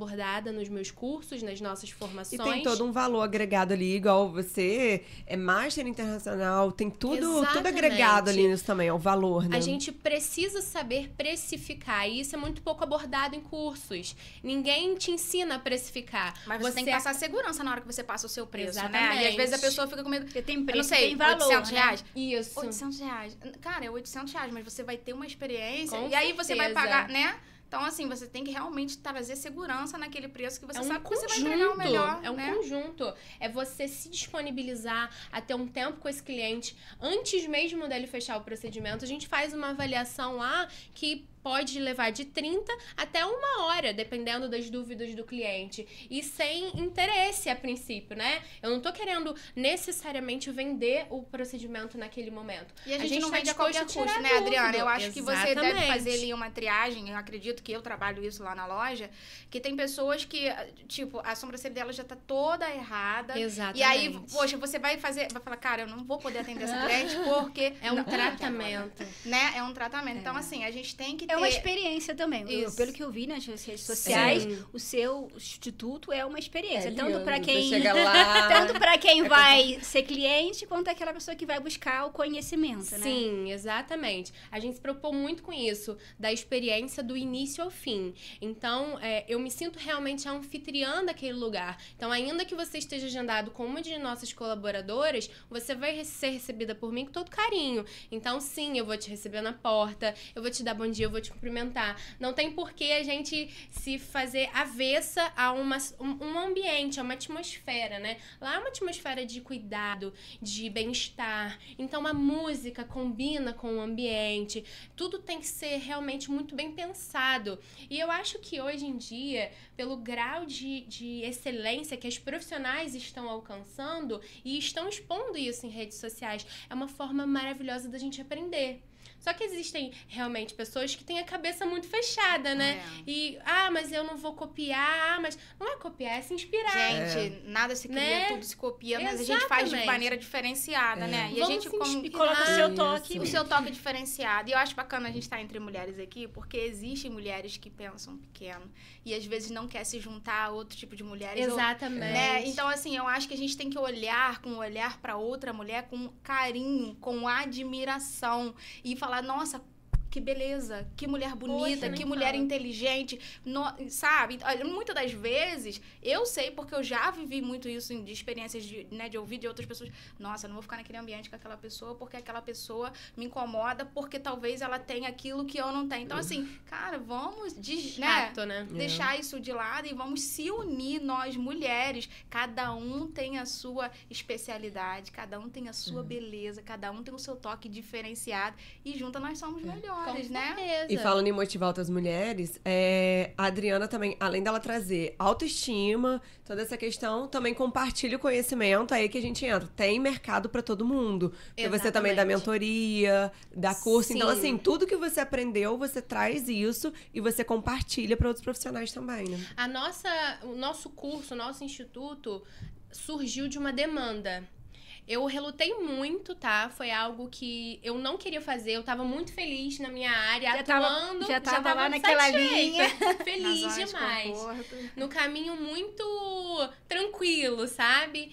abordada nos meus cursos, nas nossas formações. E tem todo um valor agregado ali, igual você é Master Internacional, tem tudo, tudo agregado ali nisso também, é o valor, né? A gente precisa saber precificar, e isso é muito pouco abordado em cursos. Ninguém te ensina a precificar. Mas você, você tem que passar segurança na hora que você passa o seu preço, Exatamente. né? E às vezes a pessoa fica com medo. Porque tem preço, eu não sei, tem valor, oitocentos né? reais? Isso. oitocentos reais. Cara, é oitocentos reais, mas você vai ter uma experiência. Com e aí você vai certeza. pagar, né? Então, assim, você tem que realmente trazer segurança naquele preço que você é um sabe que conjunto, você vai entregar o melhor, É um né? conjunto. É você se disponibilizar a ter um tempo com esse cliente. Antes mesmo dele fechar o procedimento, a gente faz uma avaliação lá que pode levar de trinta até uma hora, dependendo das dúvidas do cliente. E sem interesse, a princípio, né? Eu não tô querendo necessariamente vender o procedimento naquele momento. E a gente, a gente não tá vende a qualquer disposto a custo, tirar né, Adriana? dúvida. Eu acho que você deve Exatamente. fazer ali uma triagem. Eu acredito que eu trabalho isso lá na loja, que tem pessoas que, tipo, a sobrancelha dela já tá toda errada. Exatamente. E aí, poxa, você vai fazer, vai falar, cara, eu não vou poder atender essa cliente porque... É um não, tratamento. Né? É um tratamento. Então, assim, a gente tem que ter... É uma experiência também. Eu, Isso. pelo que eu vi nas redes sociais, Sim. o seu instituto é uma experiência. É tanto lindo, para você quem, chega lá, tanto para quem é vai ser cliente, quanto aquela pessoa que vai buscar o conhecimento, né? Sim, exatamente. A gente se preocupou muito com isso, da experiência do início ao fim. Então, é, eu me sinto realmente a anfitriã daquele lugar. Então, ainda que você esteja agendado com uma de nossas colaboradoras, você vai ser recebida por mim com todo carinho. Então, sim, eu vou te receber na porta, eu vou te dar bom dia, eu vou te cumprimentar. Não tem por que a gente se fazer avessa a uma, um, um ambiente, a uma atmosfera, né? Lá é uma atmosfera de cuidado, de bem-estar. Então, a música combina com o ambiente. Tudo tem que ser realmente muito bem pensado. E eu acho que hoje em dia, pelo grau de, de excelência que as profissionais estão alcançando e estão expondo isso em redes sociais, é uma forma maravilhosa da gente aprender. Só que existem realmente pessoas que têm a cabeça muito fechada, né? É. E, ah, mas eu não vou copiar, ah, mas não é copiar, é se inspirar. Gente, nada se cria, Né? tudo se copia, mas a gente faz de Exatamente. maneira diferenciada, É. né? E Vamos a gente se como, inspirar. Coloca o seu Isso. toque. o seu toque diferenciado. E eu acho bacana a gente estar entre mulheres aqui, porque existem mulheres que pensam pequeno e às vezes não quer se juntar a outro tipo de mulheres. ou- Exatamente. né? Então, assim, eu acho que a gente tem que olhar com um olhar para outra mulher com carinho, com admiração e falar, nossa, que beleza, que mulher bonita, Poxa, nem que mulher fala. inteligente, no- sabe? Olha, muitas das vezes, eu sei, porque eu já vivi muito isso de experiências de, né, de ouvir de outras pessoas. Nossa, eu não vou ficar naquele ambiente com aquela pessoa, porque aquela pessoa me incomoda, porque talvez ela tenha aquilo que eu não tenho. Então, assim, cara, vamos de, né, Chato, né? deixar isso de lado e vamos se unir, nós mulheres. Cada um tem a sua especialidade, cada um tem a sua beleza, cada um tem o seu toque diferenciado e juntas nós somos melhores. Com Né? certeza. E falando em motivar outras mulheres, é, a Adriana também, além dela trazer autoestima, toda essa questão, também compartilha o conhecimento, aí que a gente entra. Tem mercado pra todo mundo. Porque você também dá Exatamente. mentoria, dá curso. Então, Sim. assim, tudo que você aprendeu, você traz isso e você compartilha pra outros profissionais também, né? A nossa, o nosso curso, o nosso instituto surgiu de uma demanda. Eu relutei muito, tá? Foi algo que eu não queria fazer. Eu tava muito feliz na minha área, Já tava- atuando. já tava lá naquela satisfeita, linha. Na Feliz zona de demais. conforto. No caminho muito tranquilo, sabe?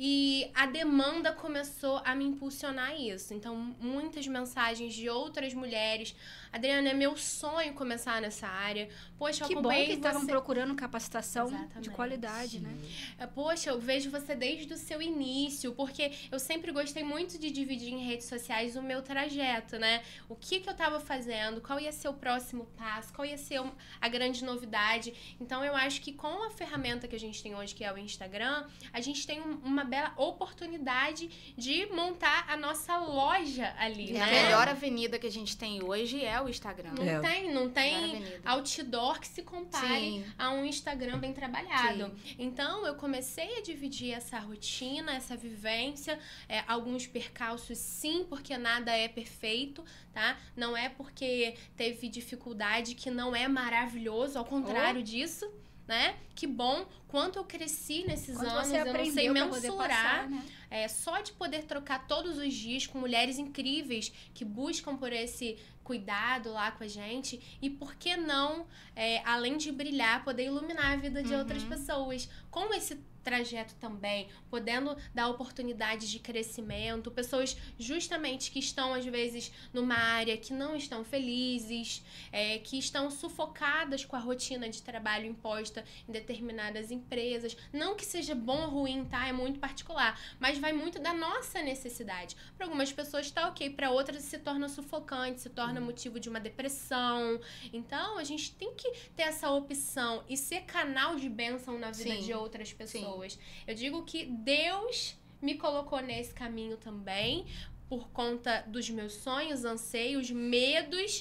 E a demanda começou a me impulsionar isso. Então, muitas mensagens de outras mulheres. Adriana, é meu sonho começar nessa área. Poxa, eu Que bom acompanhei que estavam você... procurando capacitação de Exatamente. qualidade, né? É, Poxa, eu vejo você desde o seu início, porque eu sempre gostei muito de dividir em redes sociais o meu trajeto, né? O que que eu tava fazendo, qual ia ser o próximo passo, qual ia ser a grande novidade. Então, eu acho que com a ferramenta que a gente tem hoje, que é o Instagram, a gente tem um- uma bela oportunidade de montar a nossa loja ali, E né? a melhor avenida que a gente tem hoje é o Instagram. Não É. tem, não Melhor tem avenida. outdoor que se compare Sim. a um Instagram bem trabalhado. Então, eu comecei a dividir essa rotina, essa vivência, é, alguns percalços sim, porque nada é perfeito, tá? Não é porque teve dificuldade que não é maravilhoso, ao contrário disso, né? Que bom, quanto eu cresci nesses Quando anos, você eu não sei aprendeu pra poder mensurar. passar, né? É, só de poder trocar todos os dias com mulheres incríveis que buscam por esse cuidado lá com a gente. E por que não, é, além de brilhar, poder iluminar a vida de Uhum. outras pessoas com esse trajeto também, podendo dar oportunidades de crescimento, pessoas justamente que estão, às vezes, numa área que não estão felizes, é, que estão sufocadas com a rotina de trabalho imposta em determinadas empresas. Não que seja bom ou ruim, tá? É muito particular, mas vai muito da nossa necessidade. Para algumas pessoas tá ok, para outras se torna sufocante, se torna motivo de uma depressão. Então, a gente tem que ter essa opção e ser canal de bênção na vida Sim. de outras pessoas. Sim. Eu digo que Deus me colocou nesse caminho também, por conta dos meus sonhos, anseios, medos,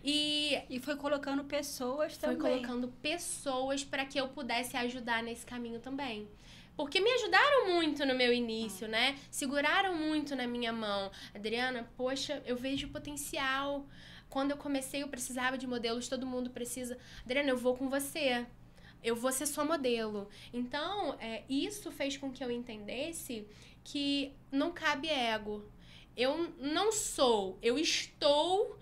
e E foi colocando pessoas foi também. colocando pessoas para que eu pudesse ajudar nesse caminho também. Porque me ajudaram muito no meu início, né? Seguraram muito na minha mão. Adriana, poxa, eu vejo potencial. Quando eu comecei, eu precisava de modelos, todo mundo precisa. Adriana, eu vou com você. Eu vou ser sua modelo. Então, é, isso fez com que eu entendesse que não cabe ego. Eu não sou, eu estou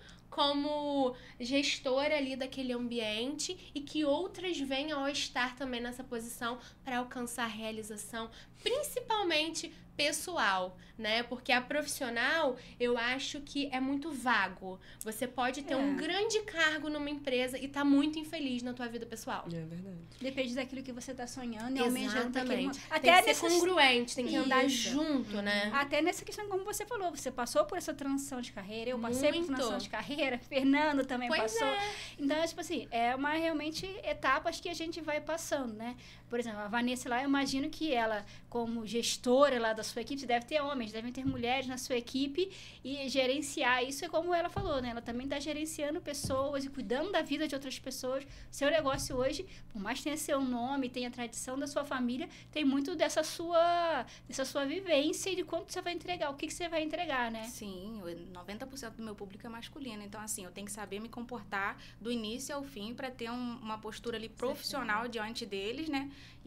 como gestora ali daquele ambiente e que outras venham a estar também nessa posição para alcançar realização, principalmente pessoal, né? Porque a profissional, eu acho que é muito vago. Você pode ter É. um grande cargo numa empresa e tá muito infeliz na tua vida pessoal. É verdade. Depende daquilo que você tá sonhando e almejando daquele Exatamente. mo- Tem Até que ser nessas- congruente, tem que andar Isso. junto, né? Até nessa questão, como você falou, você passou por essa transição de carreira, eu passei Muito. por transição de carreira, Fernando também Pois passou. é. Então, é, tipo assim, é uma realmente etapas que a gente vai passando, né? Por exemplo, a Vanessa lá, eu imagino que ela, como gestora lá da sua equipe, deve ter homens, devem ter mulheres na sua equipe e gerenciar isso é como ela falou, né? Ela também está gerenciando pessoas e cuidando da vida de outras pessoas. Seu negócio hoje, por mais que tenha seu nome, tenha a tradição da sua família, tem muito dessa sua, dessa sua vivência e de quanto você vai entregar, o que, que você vai entregar, né? Sim, eu- noventa por cento do meu público é masculino. Então, assim, eu tenho que saber me comportar do início ao fim para ter um- uma postura ali profissional diante deles, né?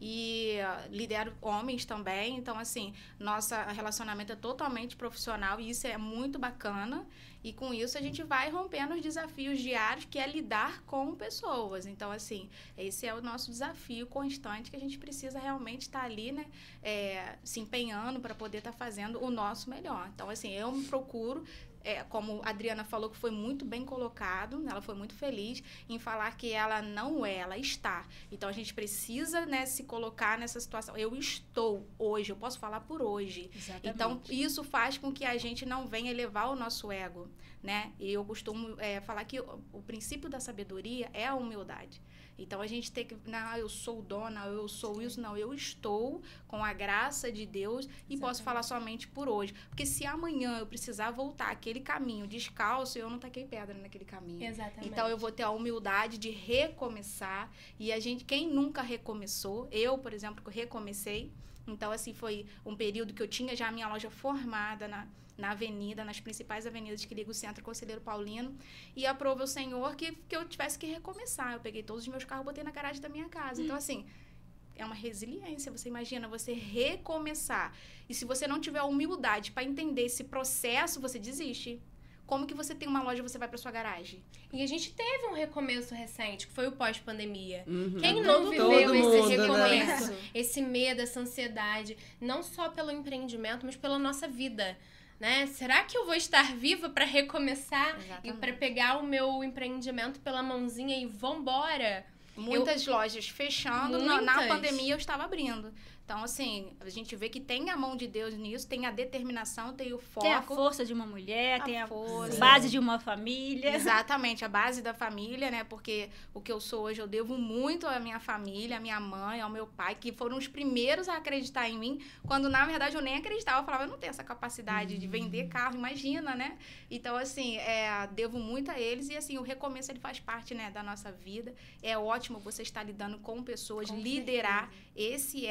E ah, lidero homens também. Então, assim, nosso relacionamento é totalmente profissional e isso é muito bacana. E com isso a gente vai rompendo os desafios diários, que é lidar com pessoas. Então, assim, esse é o nosso desafio constante que a gente precisa realmente estar ali, né? É, se empenhando para poder estar fazendo o nosso melhor. Então, assim, eu me procuro, é, como a Adriana falou, que foi muito bem colocado, ela foi muito feliz em falar que ela não é, ela está. Então, a gente precisa, né, se colocar nessa situação. Eu estou hoje, eu posso falar por hoje. Exatamente. Então, isso faz com que a gente não venha elevar o nosso ego, né? E eu costumo é, falar que o, o princípio da sabedoria é a humildade. Então, a gente tem que... Não, eu sou dona, eu sou isso. Não, eu estou com a graça de Deus e Exatamente. posso falar somente por hoje. Porque se amanhã eu precisar voltar aquele caminho descalço, eu não taquei pedra naquele caminho. Exatamente. Então, eu vou ter a humildade de recomeçar. E a gente, quem nunca recomeçou, eu, por exemplo, que recomecei. Então, assim, foi um período que eu tinha já a minha loja formada na, na avenida, nas principais avenidas que liga o Centro Conselheiro Paulino. E aprove o Senhor que, que eu tivesse que recomeçar. Eu peguei todos os meus carros e botei na garagem da minha casa. Então, assim, é uma resiliência. Você imagina você recomeçar. E se você não tiver a humildade para entender esse processo, você desiste. Como que você tem uma loja e você vai para sua garagem? E a gente teve um recomeço recente, que foi o pós-pandemia. Uhum. Quem Todo não viveu mundo, esse né? recomeço, esse medo, essa ansiedade, não só pelo empreendimento, mas pela nossa vida, né? Será que eu vou estar viva para recomeçar Exatamente. e para pegar o meu empreendimento pela mãozinha e vambora? Muitas lojas fechando, na, na Muitas. pandemia eu estava abrindo. Então, assim, a gente vê que tem a mão de Deus nisso, tem a determinação, tem o foco. Tem a força de uma mulher, A tem a força. base de uma família. Exatamente, a base da família, né? Porque o que eu sou hoje, eu devo muito à minha família, à minha mãe, ao meu pai, que foram os primeiros a acreditar em mim, quando na verdade eu nem acreditava. Eu falava, eu não tenho essa capacidade Uhum. de vender carro, imagina, né? Então, assim, é, devo muito a eles e, assim, o recomeço, ele faz parte, né, da nossa vida. É ótimo você estar lidando com pessoas, Com liderar. Esse é o maior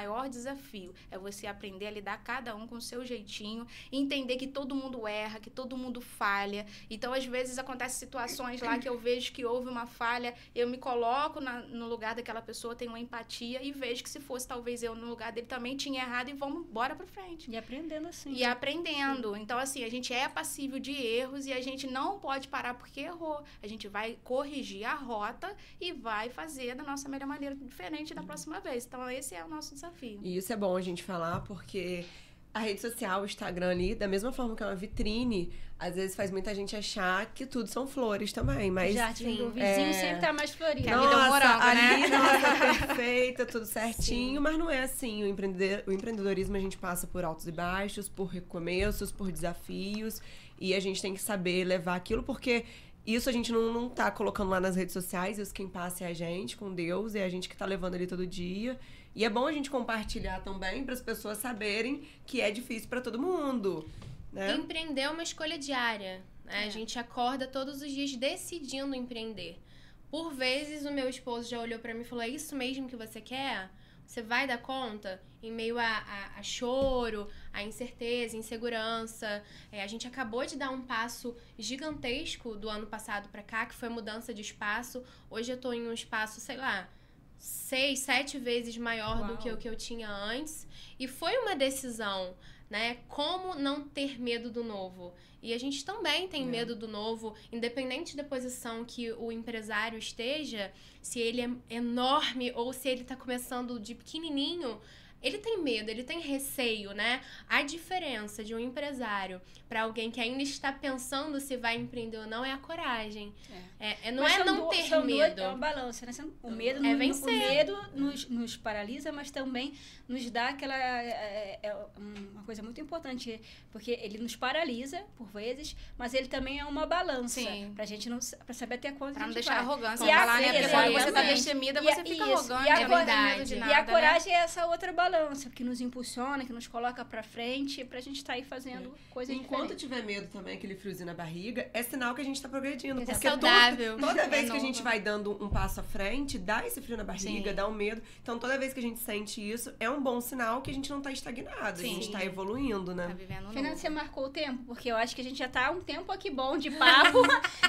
maior desafio. É você aprender a lidar cada um com o seu jeitinho, entender que todo mundo erra, que todo mundo falha. Então, às vezes, acontecem situações lá que eu vejo que houve uma falha, eu me coloco na, no lugar daquela pessoa, tenho uma empatia e vejo que se fosse talvez eu no lugar dele também tinha errado e vamos embora pra frente. E aprendendo assim. E aprendendo. Então, assim, a gente é passível de erros e a gente não pode parar porque errou. A gente vai corrigir a rota e vai fazer da nossa melhor maneira diferente da próxima vez. Então, esse é o nosso desafio. E isso é bom a gente falar, porque a rede social, o Instagram ali, da mesma forma que é uma vitrine, às vezes faz muita gente achar que tudo são flores também, mas... O jardim do vizinho é... sempre tá mais florido. Que a vida é um Nossa, morango, ali, né? nossa, perfeita, tudo certinho, mas não é assim. O, empreendedor, o empreendedorismo, a gente passa por altos e baixos, por recomeços, por desafios, e a gente tem que saber levar aquilo, porque... Isso a gente não, não tá colocando lá nas redes sociais, isso quem passa é a gente, com Deus, é a gente que tá levando ali todo dia. E é bom a gente compartilhar também para as pessoas saberem que é difícil para todo mundo, né? Empreender é uma escolha diária, né? É. A gente acorda todos os dias decidindo empreender. Por vezes o meu esposo já olhou para mim e falou: é isso mesmo que você quer? Você vai dar conta? Em meio a, a, a choro, a incerteza, insegurança. É, a gente acabou de dar um passo gigantesco do ano passado para cá, que foi a mudança de espaço. Hoje eu tô em um espaço, sei lá, seis, sete vezes maior Uau. do que o que eu tinha antes. E foi uma decisão, né? Como não ter medo do novo? E a gente também tem É. medo do novo, independente da posição que o empresário esteja, se ele é enorme ou se ele tá começando de pequenininho, ele tem medo, ele tem receio, né? A diferença de um empresário para alguém que ainda está pensando se vai empreender ou não é a coragem. É. É, não Mas é são não du- ter são duas- medo. é uma balança, né? O medo, É no- vencer. o medo nos, nos paralisa, mas também nos dá aquela... É, é uma coisa muito importante, porque ele nos paralisa, por vezes, mas ele também é uma balança. Sim. Pra gente não... Pra saber até quanto Pra a não gente deixar vai. arrogância. E a- Falar, né? Porque quando você tá exatamente. destemida, E a- você fica isso. arrogante. E a não cor- tem medo de E a nada, E a né? coragem é essa outra balança, que nos impulsiona, que nos coloca pra frente, pra gente estar aí fazendo coisas Enquanto diferentes. tiver medo também, aquele friozinho na barriga, é sinal que a gente tá progredindo. É Porque saudável. Toda, toda vez É que a gente novo. vai dando um passo à frente, dá esse frio na barriga, Sim. dá um medo. Então, toda vez que a gente sente isso, é um bom sinal que a gente não tá estagnado. Sim. A gente tá evoluindo, né? Tá vivendo um Fernanda, novo. você marcou o tempo? Porque eu acho que a gente já tá há um tempo aqui bom de papo.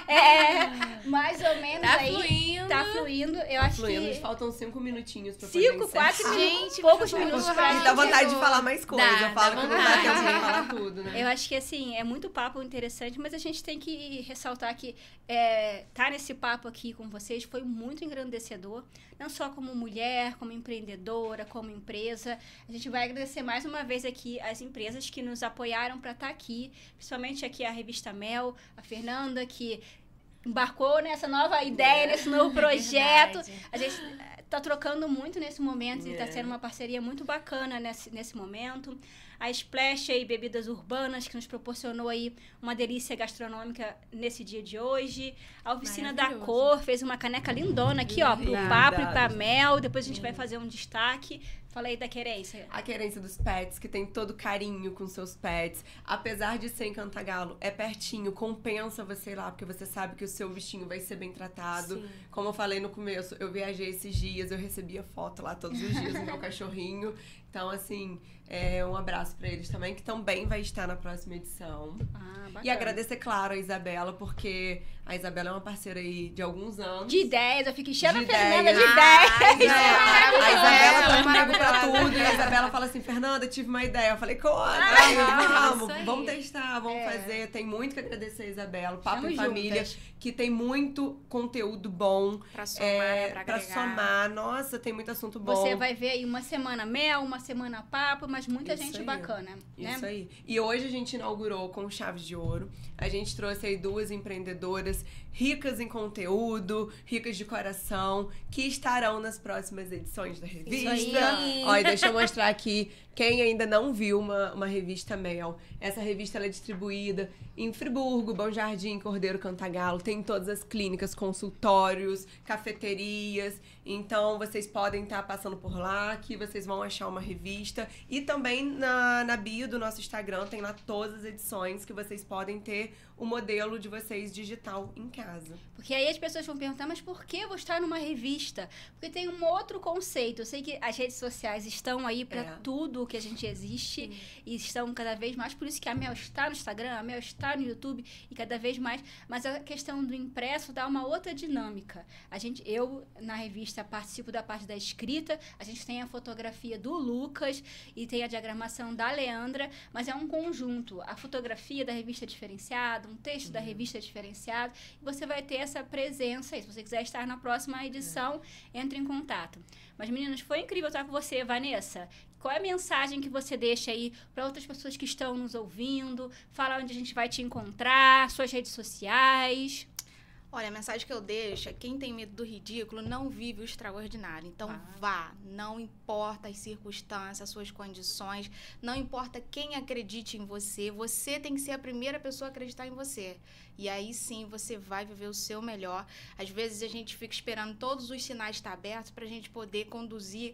é, mais ou menos Tá aí. fluindo. Tá fluindo. Eu Tá acho fluindo, que... faltam cinco minutinhos pra poder Cinco, encerrar. quatro Gente, minutos, poucos ficou minutos muito pra E gente. dá vontade de chegou. falar mais coisas. Dá, eu falo dá que não dá vontade. tempo de falar tudo, né? Eu acho que, assim, é muito papo interessante, mas a gente tem que ressaltar que é, tá nesse papo aqui com vocês foi muito engrandecedor, não só como mulher, como empreendedora, como empresa. A gente vai agradecer mais uma vez aqui as empresas que nos apoiaram para estar aqui, principalmente aqui a Revista Mel, a Fernanda, que embarcou nessa nova ideia, nesse novo projeto. Verdade. A gente tá trocando muito nesse momento e tá É. sendo uma parceria muito bacana nesse, nesse momento. A Splash aí, Bebidas Urbanas, que nos proporcionou aí uma delícia gastronômica nesse dia de hoje. A Oficina da Maravilhoso. Cor fez uma caneca lindona aqui, ó, pro Linda. papo e pra mel. Depois a gente vai fazer um destaque. Fala aí da querência. A querência dos pets, que tem todo carinho com seus pets. Apesar de ser em Cantagalo, é pertinho, compensa você ir lá, porque você sabe que o seu bichinho vai ser bem tratado. Sim. Como eu falei no começo, eu viajei esses dias, eu recebia foto lá todos os dias do meu cachorrinho. Então, assim, é, um abraço pra eles também, que também vai estar na próxima edição. Ah, bacana. E agradecer, claro, a Isabela, porque a Isabela é uma parceira aí de alguns anos. De ideias, eu fico enchendo De a Fernanda de ideias. ideias. É, maravilhosa. a Isabela tá Ela é comigo pra maravilhosa. tudo. E a Isabela fala assim, Fernanda, tive uma ideia. Eu falei, conta, Ah, vamos, isso aí. vamos testar, vamos É. fazer. Tem muito que agradecer a Isabela. O Papo Tamo em Família, juntas. que tem muito conteúdo bom. Pra somar, É, né? Pra pra agregar. somar. Nossa, tem muito assunto bom. Você vai ver aí uma semana mel, uma semana papo, mas muita Isso gente aí. bacana, né? Isso aí. E hoje a gente inaugurou com chaves de ouro. A gente trouxe aí duas empreendedoras ricas em conteúdo, ricas de coração, que estarão nas próximas edições da revista. aí. Olha, deixa eu mostrar aqui. Quem ainda não viu uma, uma revista Mel, essa revista ela é distribuída em Friburgo, Bom Jardim, Cordeiro, Cantagalo. Tem todas as clínicas, consultórios, cafeterias. Então, vocês podem estar passando por lá, que vocês vão achar uma revista. E também na, na bio do nosso Instagram tem lá todas as edições que vocês podem ter o modelo de vocês digital em casa. Porque aí as pessoas vão perguntar, mas por que eu vou estar numa revista? Porque tem um outro conceito. Eu sei que as redes sociais estão aí para É. tudo que a gente existe. Sim. E estão cada vez mais. Por isso que a Mel está no Instagram, a Mel está no YouTube e cada vez mais. Mas a questão do impresso dá uma outra dinâmica. A gente, eu, na revista, participo da parte da escrita. A gente tem a fotografia do Lucas e tem a diagramação da Leandra. Mas é um conjunto. A fotografia da revista é diferenciada, um texto uhum. da revista é diferenciado. E você vai ter essa presença aí. Se você quiser estar na próxima edição, é. entre em contato. Mas, meninas, foi incrível estar com você, Vanessa. Qual é a mensagem que você deixa aí para outras pessoas que estão nos ouvindo? Fala onde a gente vai te encontrar, suas redes sociais. Olha, a mensagem que eu deixo é: quem tem medo do ridículo não vive o extraordinário. Então, ah. vá. Não importa as circunstâncias, as suas condições. Não importa quem acredite em você. Você tem que ser a primeira pessoa a acreditar em você. E aí, sim, você vai viver o seu melhor. Às vezes, a gente fica esperando todos os sinais estar abertos para a gente poder conduzir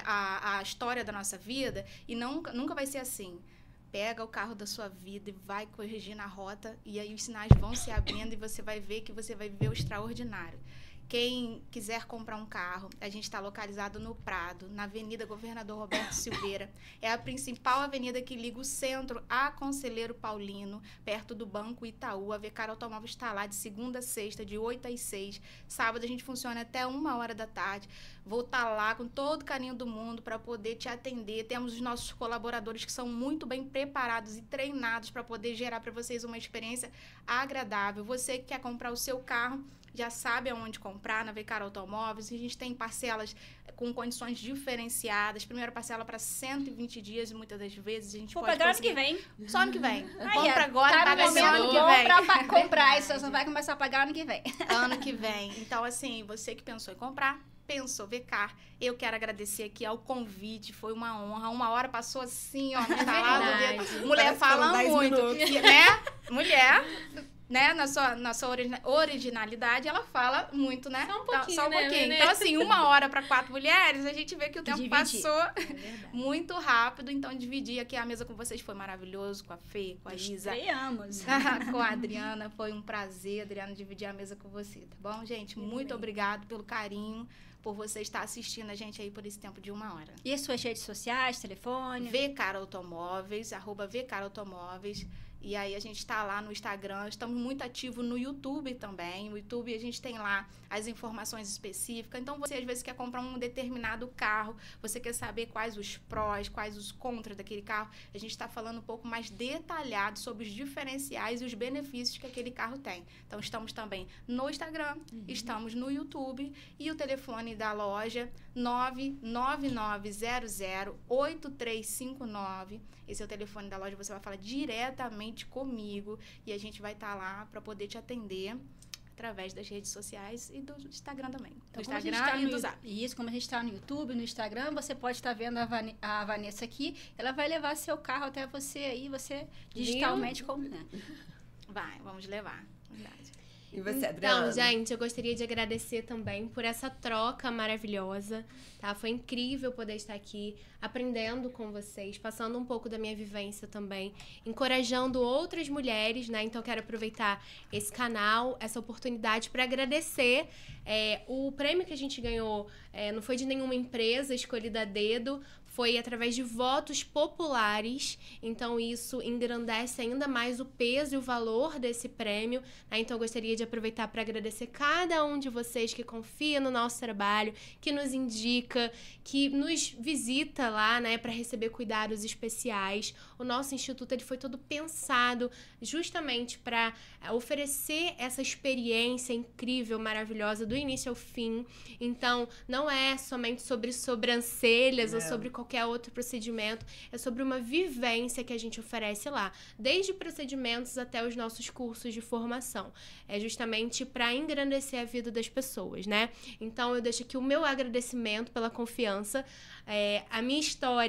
a, a história da nossa vida. E nunca, nunca vai ser assim. Pega o carro da sua vida e vai corrigir na rota, e aí os sinais vão se abrindo e você vai ver que você vai viver o extraordinário. Quem quiser comprar um carro, a gente está localizado no Prado, na Avenida Governador Roberto Silveira. É a principal avenida que liga o centro a Conselheiro Paulino, perto do Banco Itaú. A Vecar Automóveis está lá de segunda a sexta, de oito às seis. Sábado a gente funciona até uma hora da tarde. Vou estar lá com todo o carinho do mundo para poder te atender. Temos os nossos colaboradores que são muito bem preparados e treinados para poder gerar para vocês uma experiência agradável. Você que quer comprar o seu carro, já sabe aonde comprar, na Vecar Automóveis. A gente tem parcelas com condições diferenciadas. Primeira parcela para cento e vinte dias e muitas das vezes a gente Vou pode pagar conseguir... ano que vem. Só ano que vem. Aí, Compra é, agora, tá paga no só ano que vem. Pra comprar, isso só vai começar a pagar ano que vem. Ano que vem. Então, assim, você que pensou em comprar, pensou, Vecar, eu quero agradecer aqui ao convite, foi uma honra. Uma hora passou assim, ó, me dedo. Mulher fala muito, né? Mulher... Né? Na sua, na sua originalidade, ela fala muito, né? Só um pouquinho, então, só um né, pouquinho. né? Então, assim, uma hora para quatro mulheres, a gente vê que o tempo Dividir. passou É muito rápido. Então, dividir aqui a mesa com vocês foi maravilhoso, com a Fê, com a Isa. Estreamos. Com a Adriana, foi um prazer, Adriana, dividir a mesa com você, tá bom, gente? Eu muito também. obrigado pelo carinho, por você estar assistindo a gente aí por esse tempo de uma hora. E as suas redes sociais, telefone? Vecar Automóveis, arroba Vecar Automóveis. E aí a gente está lá no Instagram, estamos muito ativos no YouTube também. No YouTube a gente tem lá as informações específicas. Então você às vezes quer comprar um determinado carro, você quer saber quais os prós, quais os contras daquele carro. A gente está falando um pouco mais detalhado sobre os diferenciais e os benefícios que aquele carro tem. Então estamos também no Instagram, uhum. estamos no YouTube e o telefone da loja nove nove nove zero zero oito três cinco nove. Esse é o telefone da loja, você vai falar diretamente comigo e a gente vai estar lá para poder te atender através das redes sociais e do Instagram também. Então, do como Instagram a gente tá e no, do Zap. Isso, como a gente está no YouTube, no Instagram, você pode estar vendo a, Van, a Vanessa aqui. Ela vai levar seu carro até você aí, você digitalmente... Com, né? Vai, vamos levar. Verdade. E você, Adriana? Então, gente, eu gostaria de agradecer também por essa troca maravilhosa, tá? Foi incrível poder estar aqui aprendendo com vocês, passando um pouco da minha vivência também, encorajando outras mulheres, né? Então, eu quero aproveitar esse canal, essa oportunidade para agradecer. É, o prêmio que a gente ganhou é, não foi de nenhuma empresa escolhida a dedo, foi através de votos populares, então isso engrandece ainda mais o peso e o valor desse prêmio, né? Então eu gostaria de aproveitar para agradecer cada um de vocês que confia no nosso trabalho, que nos indica, que nos visita lá, né, para receber cuidados especiais. O nosso instituto ele foi todo pensado justamente para oferecer essa experiência incrível, maravilhosa, do início ao fim. Então não é somente sobre sobrancelhas, é. ou sobre qualquer outro procedimento, é sobre uma vivência que a gente oferece lá, desde procedimentos até os nossos cursos de formação. É justamente para engrandecer a vida das pessoas, né? Então eu deixo aqui o meu agradecimento pela confiança. É, a minha história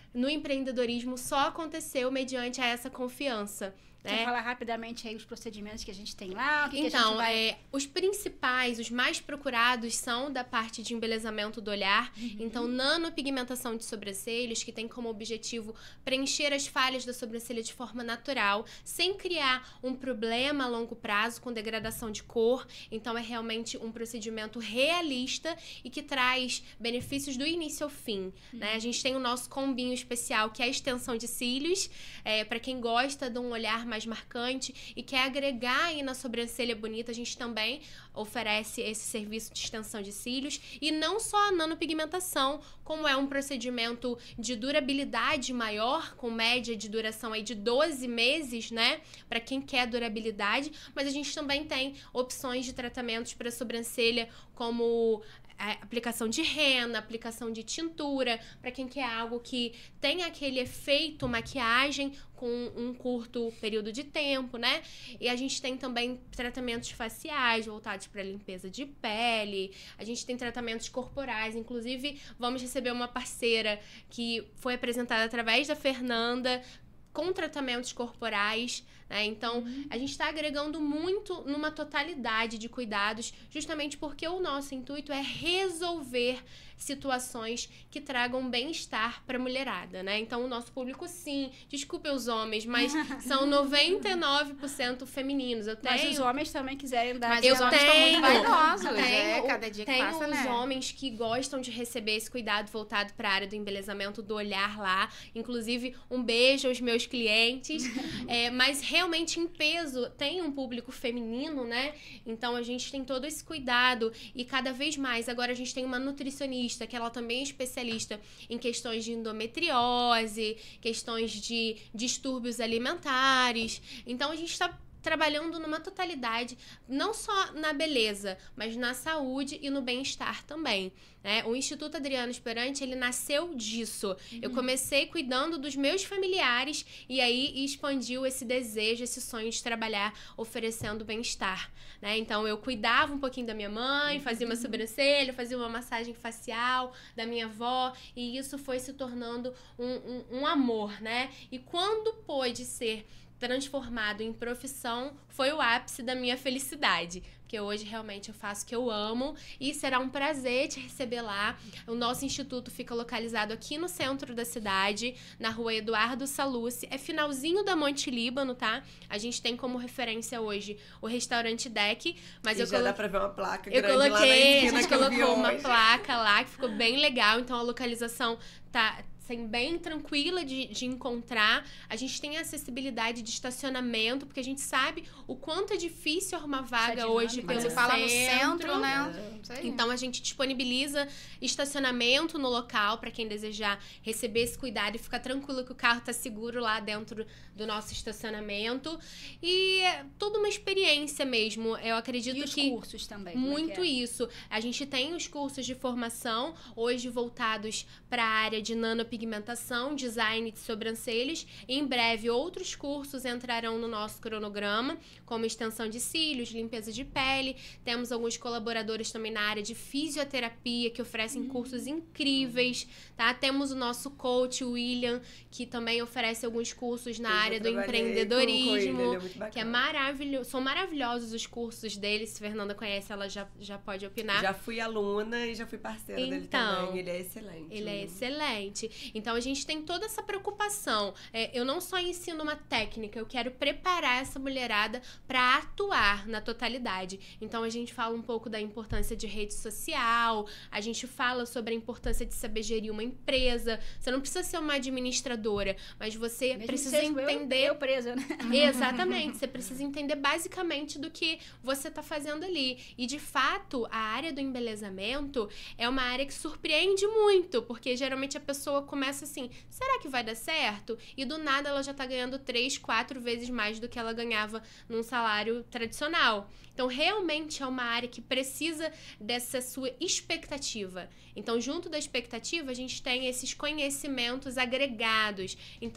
no empreendedorismo só aconteceu mediante a essa confiança. Quer né? falar rapidamente aí os procedimentos que a gente tem lá? O que Então, que a gente vai... é, os principais, os mais procurados são da parte de embelezamento do olhar. Uhum. Então, nanopigmentação de sobrancelhos, que tem como objetivo preencher as falhas da sobrancelha de forma natural, sem criar um problema a longo prazo com degradação de cor. Então, é realmente um procedimento realista e que traz benefícios do início ao fim. Uhum. Né? A gente tem o nosso combinho especial, que é a extensão de cílios, é, para quem gosta de um olhar mais marcante e quer agregar aí na sobrancelha bonita, a gente também oferece esse serviço de extensão de cílios. E não só a nanopigmentação, como é um procedimento de durabilidade maior, com média de duração aí de doze meses, né? Para quem quer durabilidade, mas a gente também tem opções de tratamentos para sobrancelha, como a aplicação de rena, aplicação de tintura, para quem quer algo que tenha aquele efeito maquiagem com um curto período de tempo, né? E a gente tem também tratamentos faciais voltados para limpeza de pele, a gente tem tratamentos corporais, inclusive vamos receber uma parceira que foi apresentada através da Fernanda, com tratamentos corporais, né? Então, uhum. a gente está agregando muito numa totalidade de cuidados, justamente porque o nosso intuito é resolver situações que tragam bem-estar para a mulherada, né? Então, o nosso público, sim, desculpe os homens, mas são noventa e nove por cento femininos. Eu tenho... Mas os homens também quiserem dar... Mas eu os homens tenho, estão muito vaidosos, tenho, é, cada dia que tenho passa, os né? homens que gostam de receber esse cuidado voltado para a área do embelezamento do olhar lá. Inclusive, um beijo aos meus clientes. é, mas realmente, em peso, tem um público feminino, né? Então, a gente tem todo esse cuidado. E cada vez mais, agora a gente tem uma nutricionista, que ela também é especialista em questões de endometriose, questões de distúrbios alimentares. Então, a gente está trabalhando numa totalidade, não só na beleza, mas na saúde e no bem-estar também, né? O Instituto Adriana Esperante, ele nasceu disso. Uhum. Eu comecei cuidando dos meus familiares e aí expandiu esse desejo, esse sonho de trabalhar oferecendo bem-estar, né? Então, eu cuidava um pouquinho da minha mãe, fazia uma sobrancelha, fazia uma massagem facial da minha avó, e isso foi se tornando um, um, um amor, né? E quando pôde ser transformado em profissão, foi o ápice da minha felicidade. Porque hoje realmente eu faço o que eu amo e será um prazer te receber lá. O nosso instituto fica localizado aqui no centro da cidade, na rua Eduardo Salucci. É finalzinho da Monte Líbano, tá? A gente tem como referência hoje o restaurante Deck, mas e eu já colo... dá pra ver uma placa eu grande coloquei, lá na esquina, a gente que eu vi colocou uma hoje. placa lá que ficou bem legal. Então a localização tá assim, bem tranquila de, de encontrar. A gente tem acessibilidade de estacionamento, porque a gente sabe o quanto é difícil arrumar vaga hoje pelo Quando se fala no centro, né? É. Então, a gente disponibiliza estacionamento no local para quem desejar receber esse cuidado e ficar tranquilo que o carro tá seguro lá dentro do nosso estacionamento. E é toda uma experiência mesmo. Eu acredito e os que... cursos também. Muito é? isso. A gente tem os cursos de formação, hoje voltados para a área de nanopigmentação, design de sobrancelhas. Em breve, outros cursos entrarão no nosso cronograma, como extensão de cílios, limpeza de pele. Temos alguns colaboradores também na área de fisioterapia, que oferecem hum. cursos incríveis, tá? Temos o nosso coach, o William, que também oferece alguns cursos na Eu área do empreendedorismo, com ele, ele é que é maravilhoso. São maravilhosos os cursos dele. Se a Fernanda conhece, ela já, já pode opinar. Já fui aluna e já fui parceira então, dele também. Ele é excelente. Ele é excelente. Então, a gente tem toda essa preocupação. É, eu não só ensino uma técnica, eu quero preparar essa mulherada para atuar na totalidade. Então, a gente fala um pouco da importância de rede social, a gente fala sobre a importância de saber gerir uma empresa. Você não precisa ser uma administradora, mas você Mesmo precisa entender... Eu, eu presa, né? Exatamente. Você precisa entender basicamente do que você está fazendo ali. E, de fato, a área do embelezamento é uma área que surpreende muito, porque geralmente a pessoa começa assim, será que vai dar certo? E do nada ela já tá ganhando três, quatro vezes mais do que ela ganhava num salário tradicional. Então, realmente é uma área que precisa dessa sua expectativa. Então, junto da expectativa, a gente tem esses conhecimentos agregados. Então,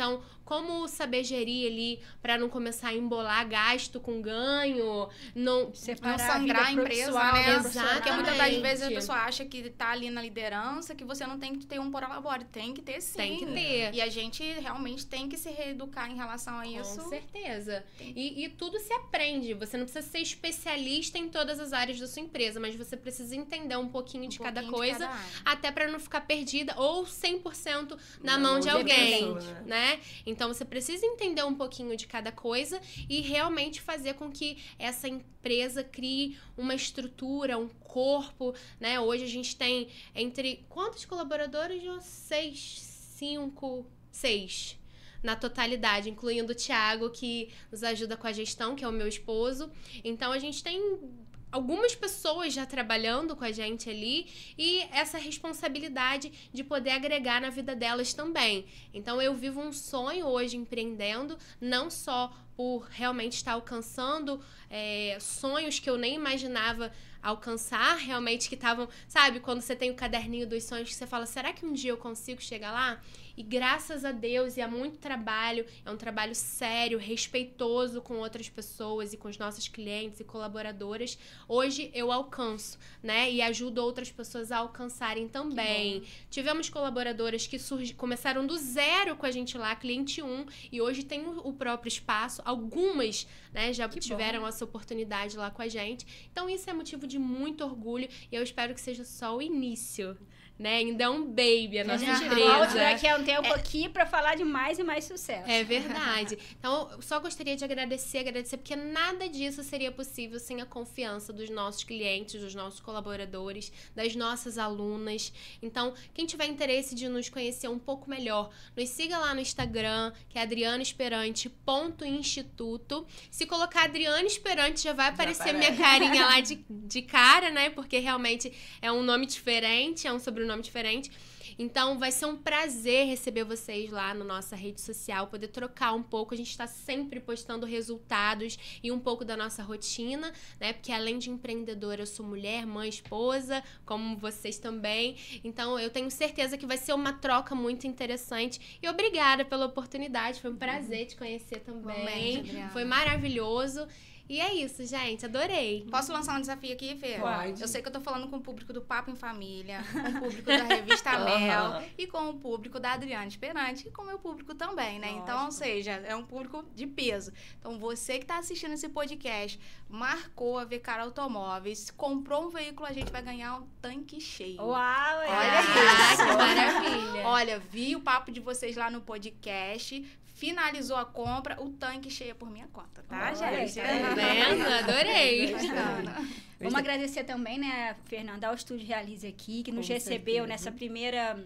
como saber gerir ali para não começar a embolar gasto com ganho, não Não sangrar a empresa, né? Exatamente. Porque muitas das vezes a pessoa acha que tá ali na liderança, que você não tem que ter um prolabore. Tem que ter sim. Tem que ter. E a gente realmente tem que se reeducar em relação a isso. Com certeza. E, e tudo se aprende. Você não precisa ser especialista em todas as áreas da sua empresa, mas você precisa entender um pouquinho de Um cada pouquinho coisa, de cada área. até para não ficar perdida ou cem por cento na, Na mão mão de de alguém, pessoa, né? né? Então você precisa entender um pouquinho de cada coisa e realmente fazer com que essa empresa crie uma estrutura, um corpo, né? Hoje a gente tem entre quantos colaboradores? Seis, cinco, seis na totalidade, incluindo o Thiago, que nos ajuda com a gestão, que é o meu esposo. Então a gente tem algumas pessoas já trabalhando com a gente ali e essa responsabilidade de poder agregar na vida delas também. Então eu vivo um sonho hoje empreendendo, não só por realmente estar alcançando é, sonhos que eu nem imaginava alcançar, realmente que estavam, sabe, quando você tem o caderninho dos sonhos que você fala, será que um dia eu consigo chegar lá? E graças a Deus e a muito trabalho, é um trabalho sério, respeitoso com outras pessoas e com os nossos clientes e colaboradoras, hoje eu alcanço, né? E ajudo outras pessoas a alcançarem também. Tivemos colaboradoras que surgi, começaram do zero com a gente lá, cliente um, e hoje tem o, o próprio espaço. Algumas, né, já Que tiveram bom. essa oportunidade lá com a gente. Então isso é motivo de muito orgulho e eu espero que seja só o início, né? Ainda é um baby a A nossa gente empresa. volta daqui a um tempo aqui pra falar de mais e mais sucesso. É verdade. Então, eu só gostaria de agradecer, agradecer, porque nada disso seria possível sem a confiança dos nossos clientes, dos nossos colaboradores, das nossas alunas. Então, quem tiver interesse de nos conhecer um pouco melhor, nos siga lá no Instagram, que é adriana esperante ponto instituto. Se colocar Adriana Esperante, já vai aparecer minha carinha lá de, de cara, né? Porque realmente é um nome diferente, é um sobrenome diferente. Então, vai ser um prazer receber vocês lá na nossa rede social, poder trocar um pouco. A gente está sempre postando resultados e um pouco da nossa rotina, né? Porque além de empreendedora, eu sou mulher, mãe, esposa, como vocês também. Então, eu tenho certeza que vai ser uma troca muito interessante. E obrigada pela oportunidade. Foi um prazer te conhecer também. Igualmente, Adriana. Foi maravilhoso. E é isso, gente. Adorei. Posso lançar um desafio aqui, Fê? Pode. Eu sei que eu tô falando com o público do Papo em Família, com o público da Revista Mel Aham. e com o público da Adriana Esperante e com o meu público também, né? Lógico. Então, ou seja, é um público de peso. Então, você que tá assistindo esse podcast, marcou a Vecaro Automóveis, comprou um veículo, a gente vai ganhar um tanque cheio. Uau, é. Olha Ah, isso. que maravilha. Olha, vi o papo de vocês lá no podcast, finalizou a compra, o tanque cheio é por minha conta, tá, Olha, gente? tá vendo? Adorei. Bacana. Vamos agradecer também, né, Fernanda, ao Estúdio Realize aqui, que nos Com recebeu certeza. nessa primeira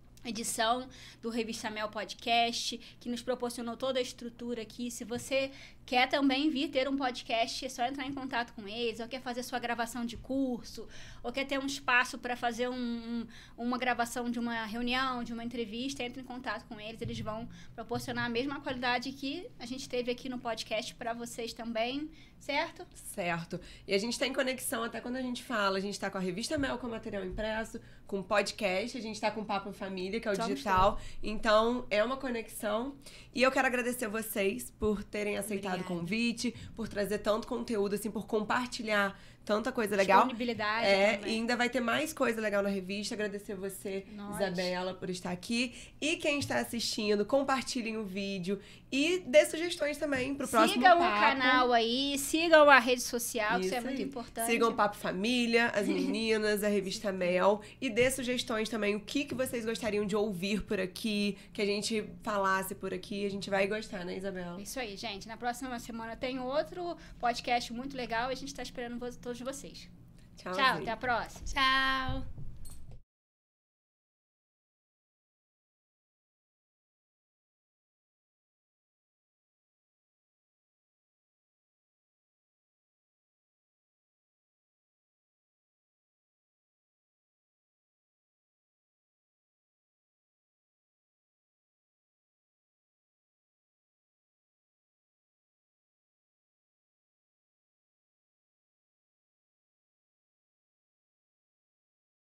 edição do Revista Mel Podcast, que nos proporcionou toda a estrutura aqui. Se você quer também vir ter um podcast, é só entrar em contato com eles, ou quer fazer sua gravação de curso, ou quer ter um espaço para fazer um, um, uma gravação de uma reunião, de uma entrevista, entre em contato com eles. Eles vão proporcionar a mesma qualidade que a gente teve aqui no podcast para vocês também, certo? Certo. E a gente tem conexão até quando a gente fala. A gente tá com a Revista Mel, com material impresso, com podcast, a gente tá com o Papo em Família, que é o Somos digital. Então, é uma conexão. E eu quero agradecer vocês por terem aceitado o Obrigada. convite, por trazer tanto conteúdo, assim, por compartilhar tanta coisa legal. Disponibilidade É, também. e ainda vai ter mais coisa legal na revista. Agradecer você, Nós. Isabela, por estar aqui. E quem está assistindo, compartilhem o vídeo e dê sugestões também pro próximo Sigam papo. o canal aí, sigam a rede social, que isso é Isso muito aí. importante. Sigam o Papo Família, as meninas, a revista Mel. E dê sugestões também, o que, que vocês gostariam de ouvir por aqui, que a gente falasse por aqui. A gente vai gostar, né, Isabela? Isso aí, gente. Na próxima semana tem outro podcast muito legal e a gente tá esperando vo- todos vocês. Tchau, Tchau, até a próxima. Tchau.